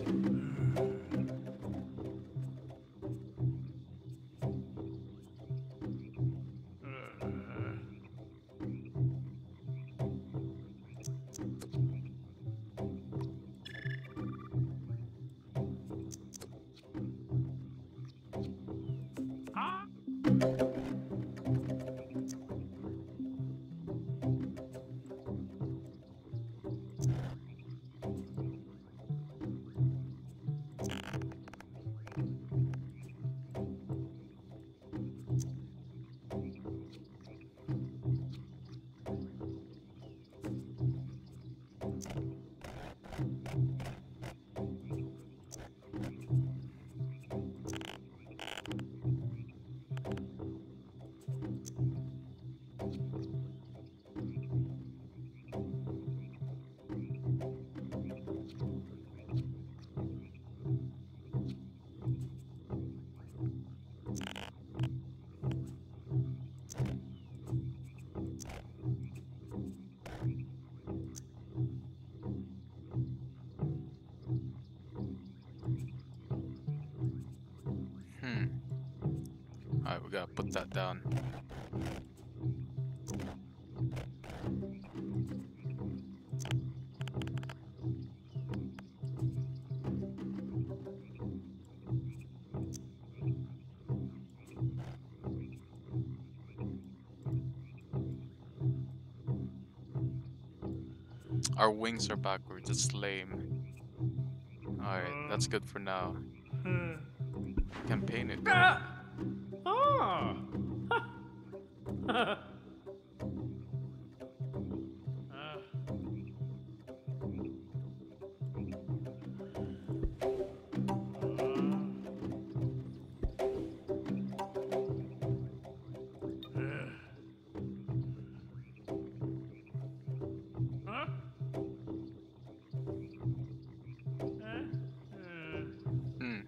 Hmm. Alright, we gotta put that down. Our wings are backwards. It's lame. Alright, that's good for now. Can paint it though. Oh. Hmm.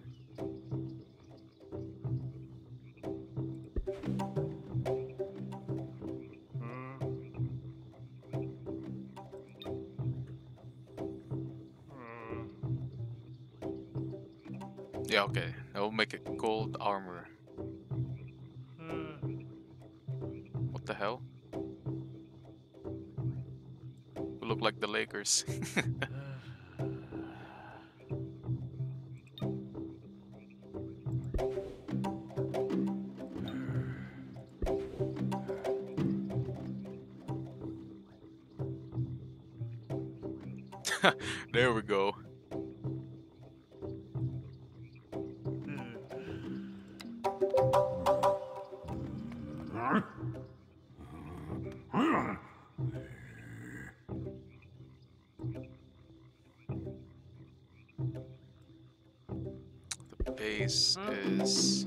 Yeah, okay. That will make it gold armor. What the hell? We look like the Lakers. There we go. The base is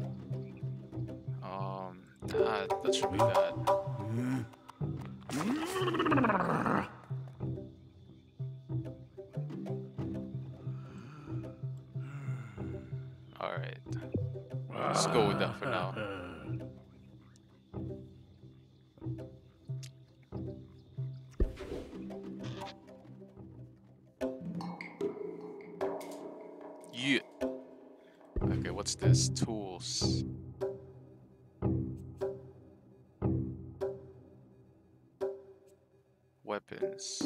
um that that should be that. Alright. Let's go with that for now. Yeah. Okay, what's this? Tools. Weapons.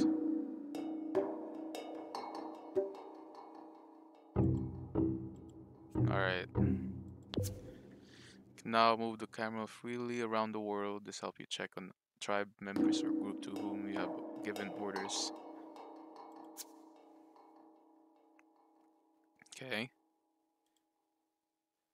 Alright. Can now move the camera freely around the world. This helps you check on tribe members or group to whom you have given orders. Okay.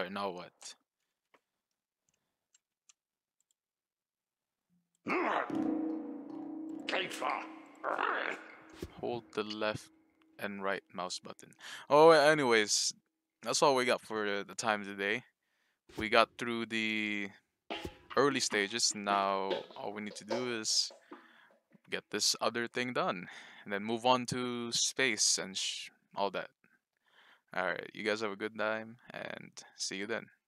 Alright, now what? Hold the left and right mouse button. Oh, anyways, that's all we got for the the time today. We got through the early stages. Now all we need to do is get this other thing done, and then move on to space and sh- all that. All right, you guys have a good time, and see you then.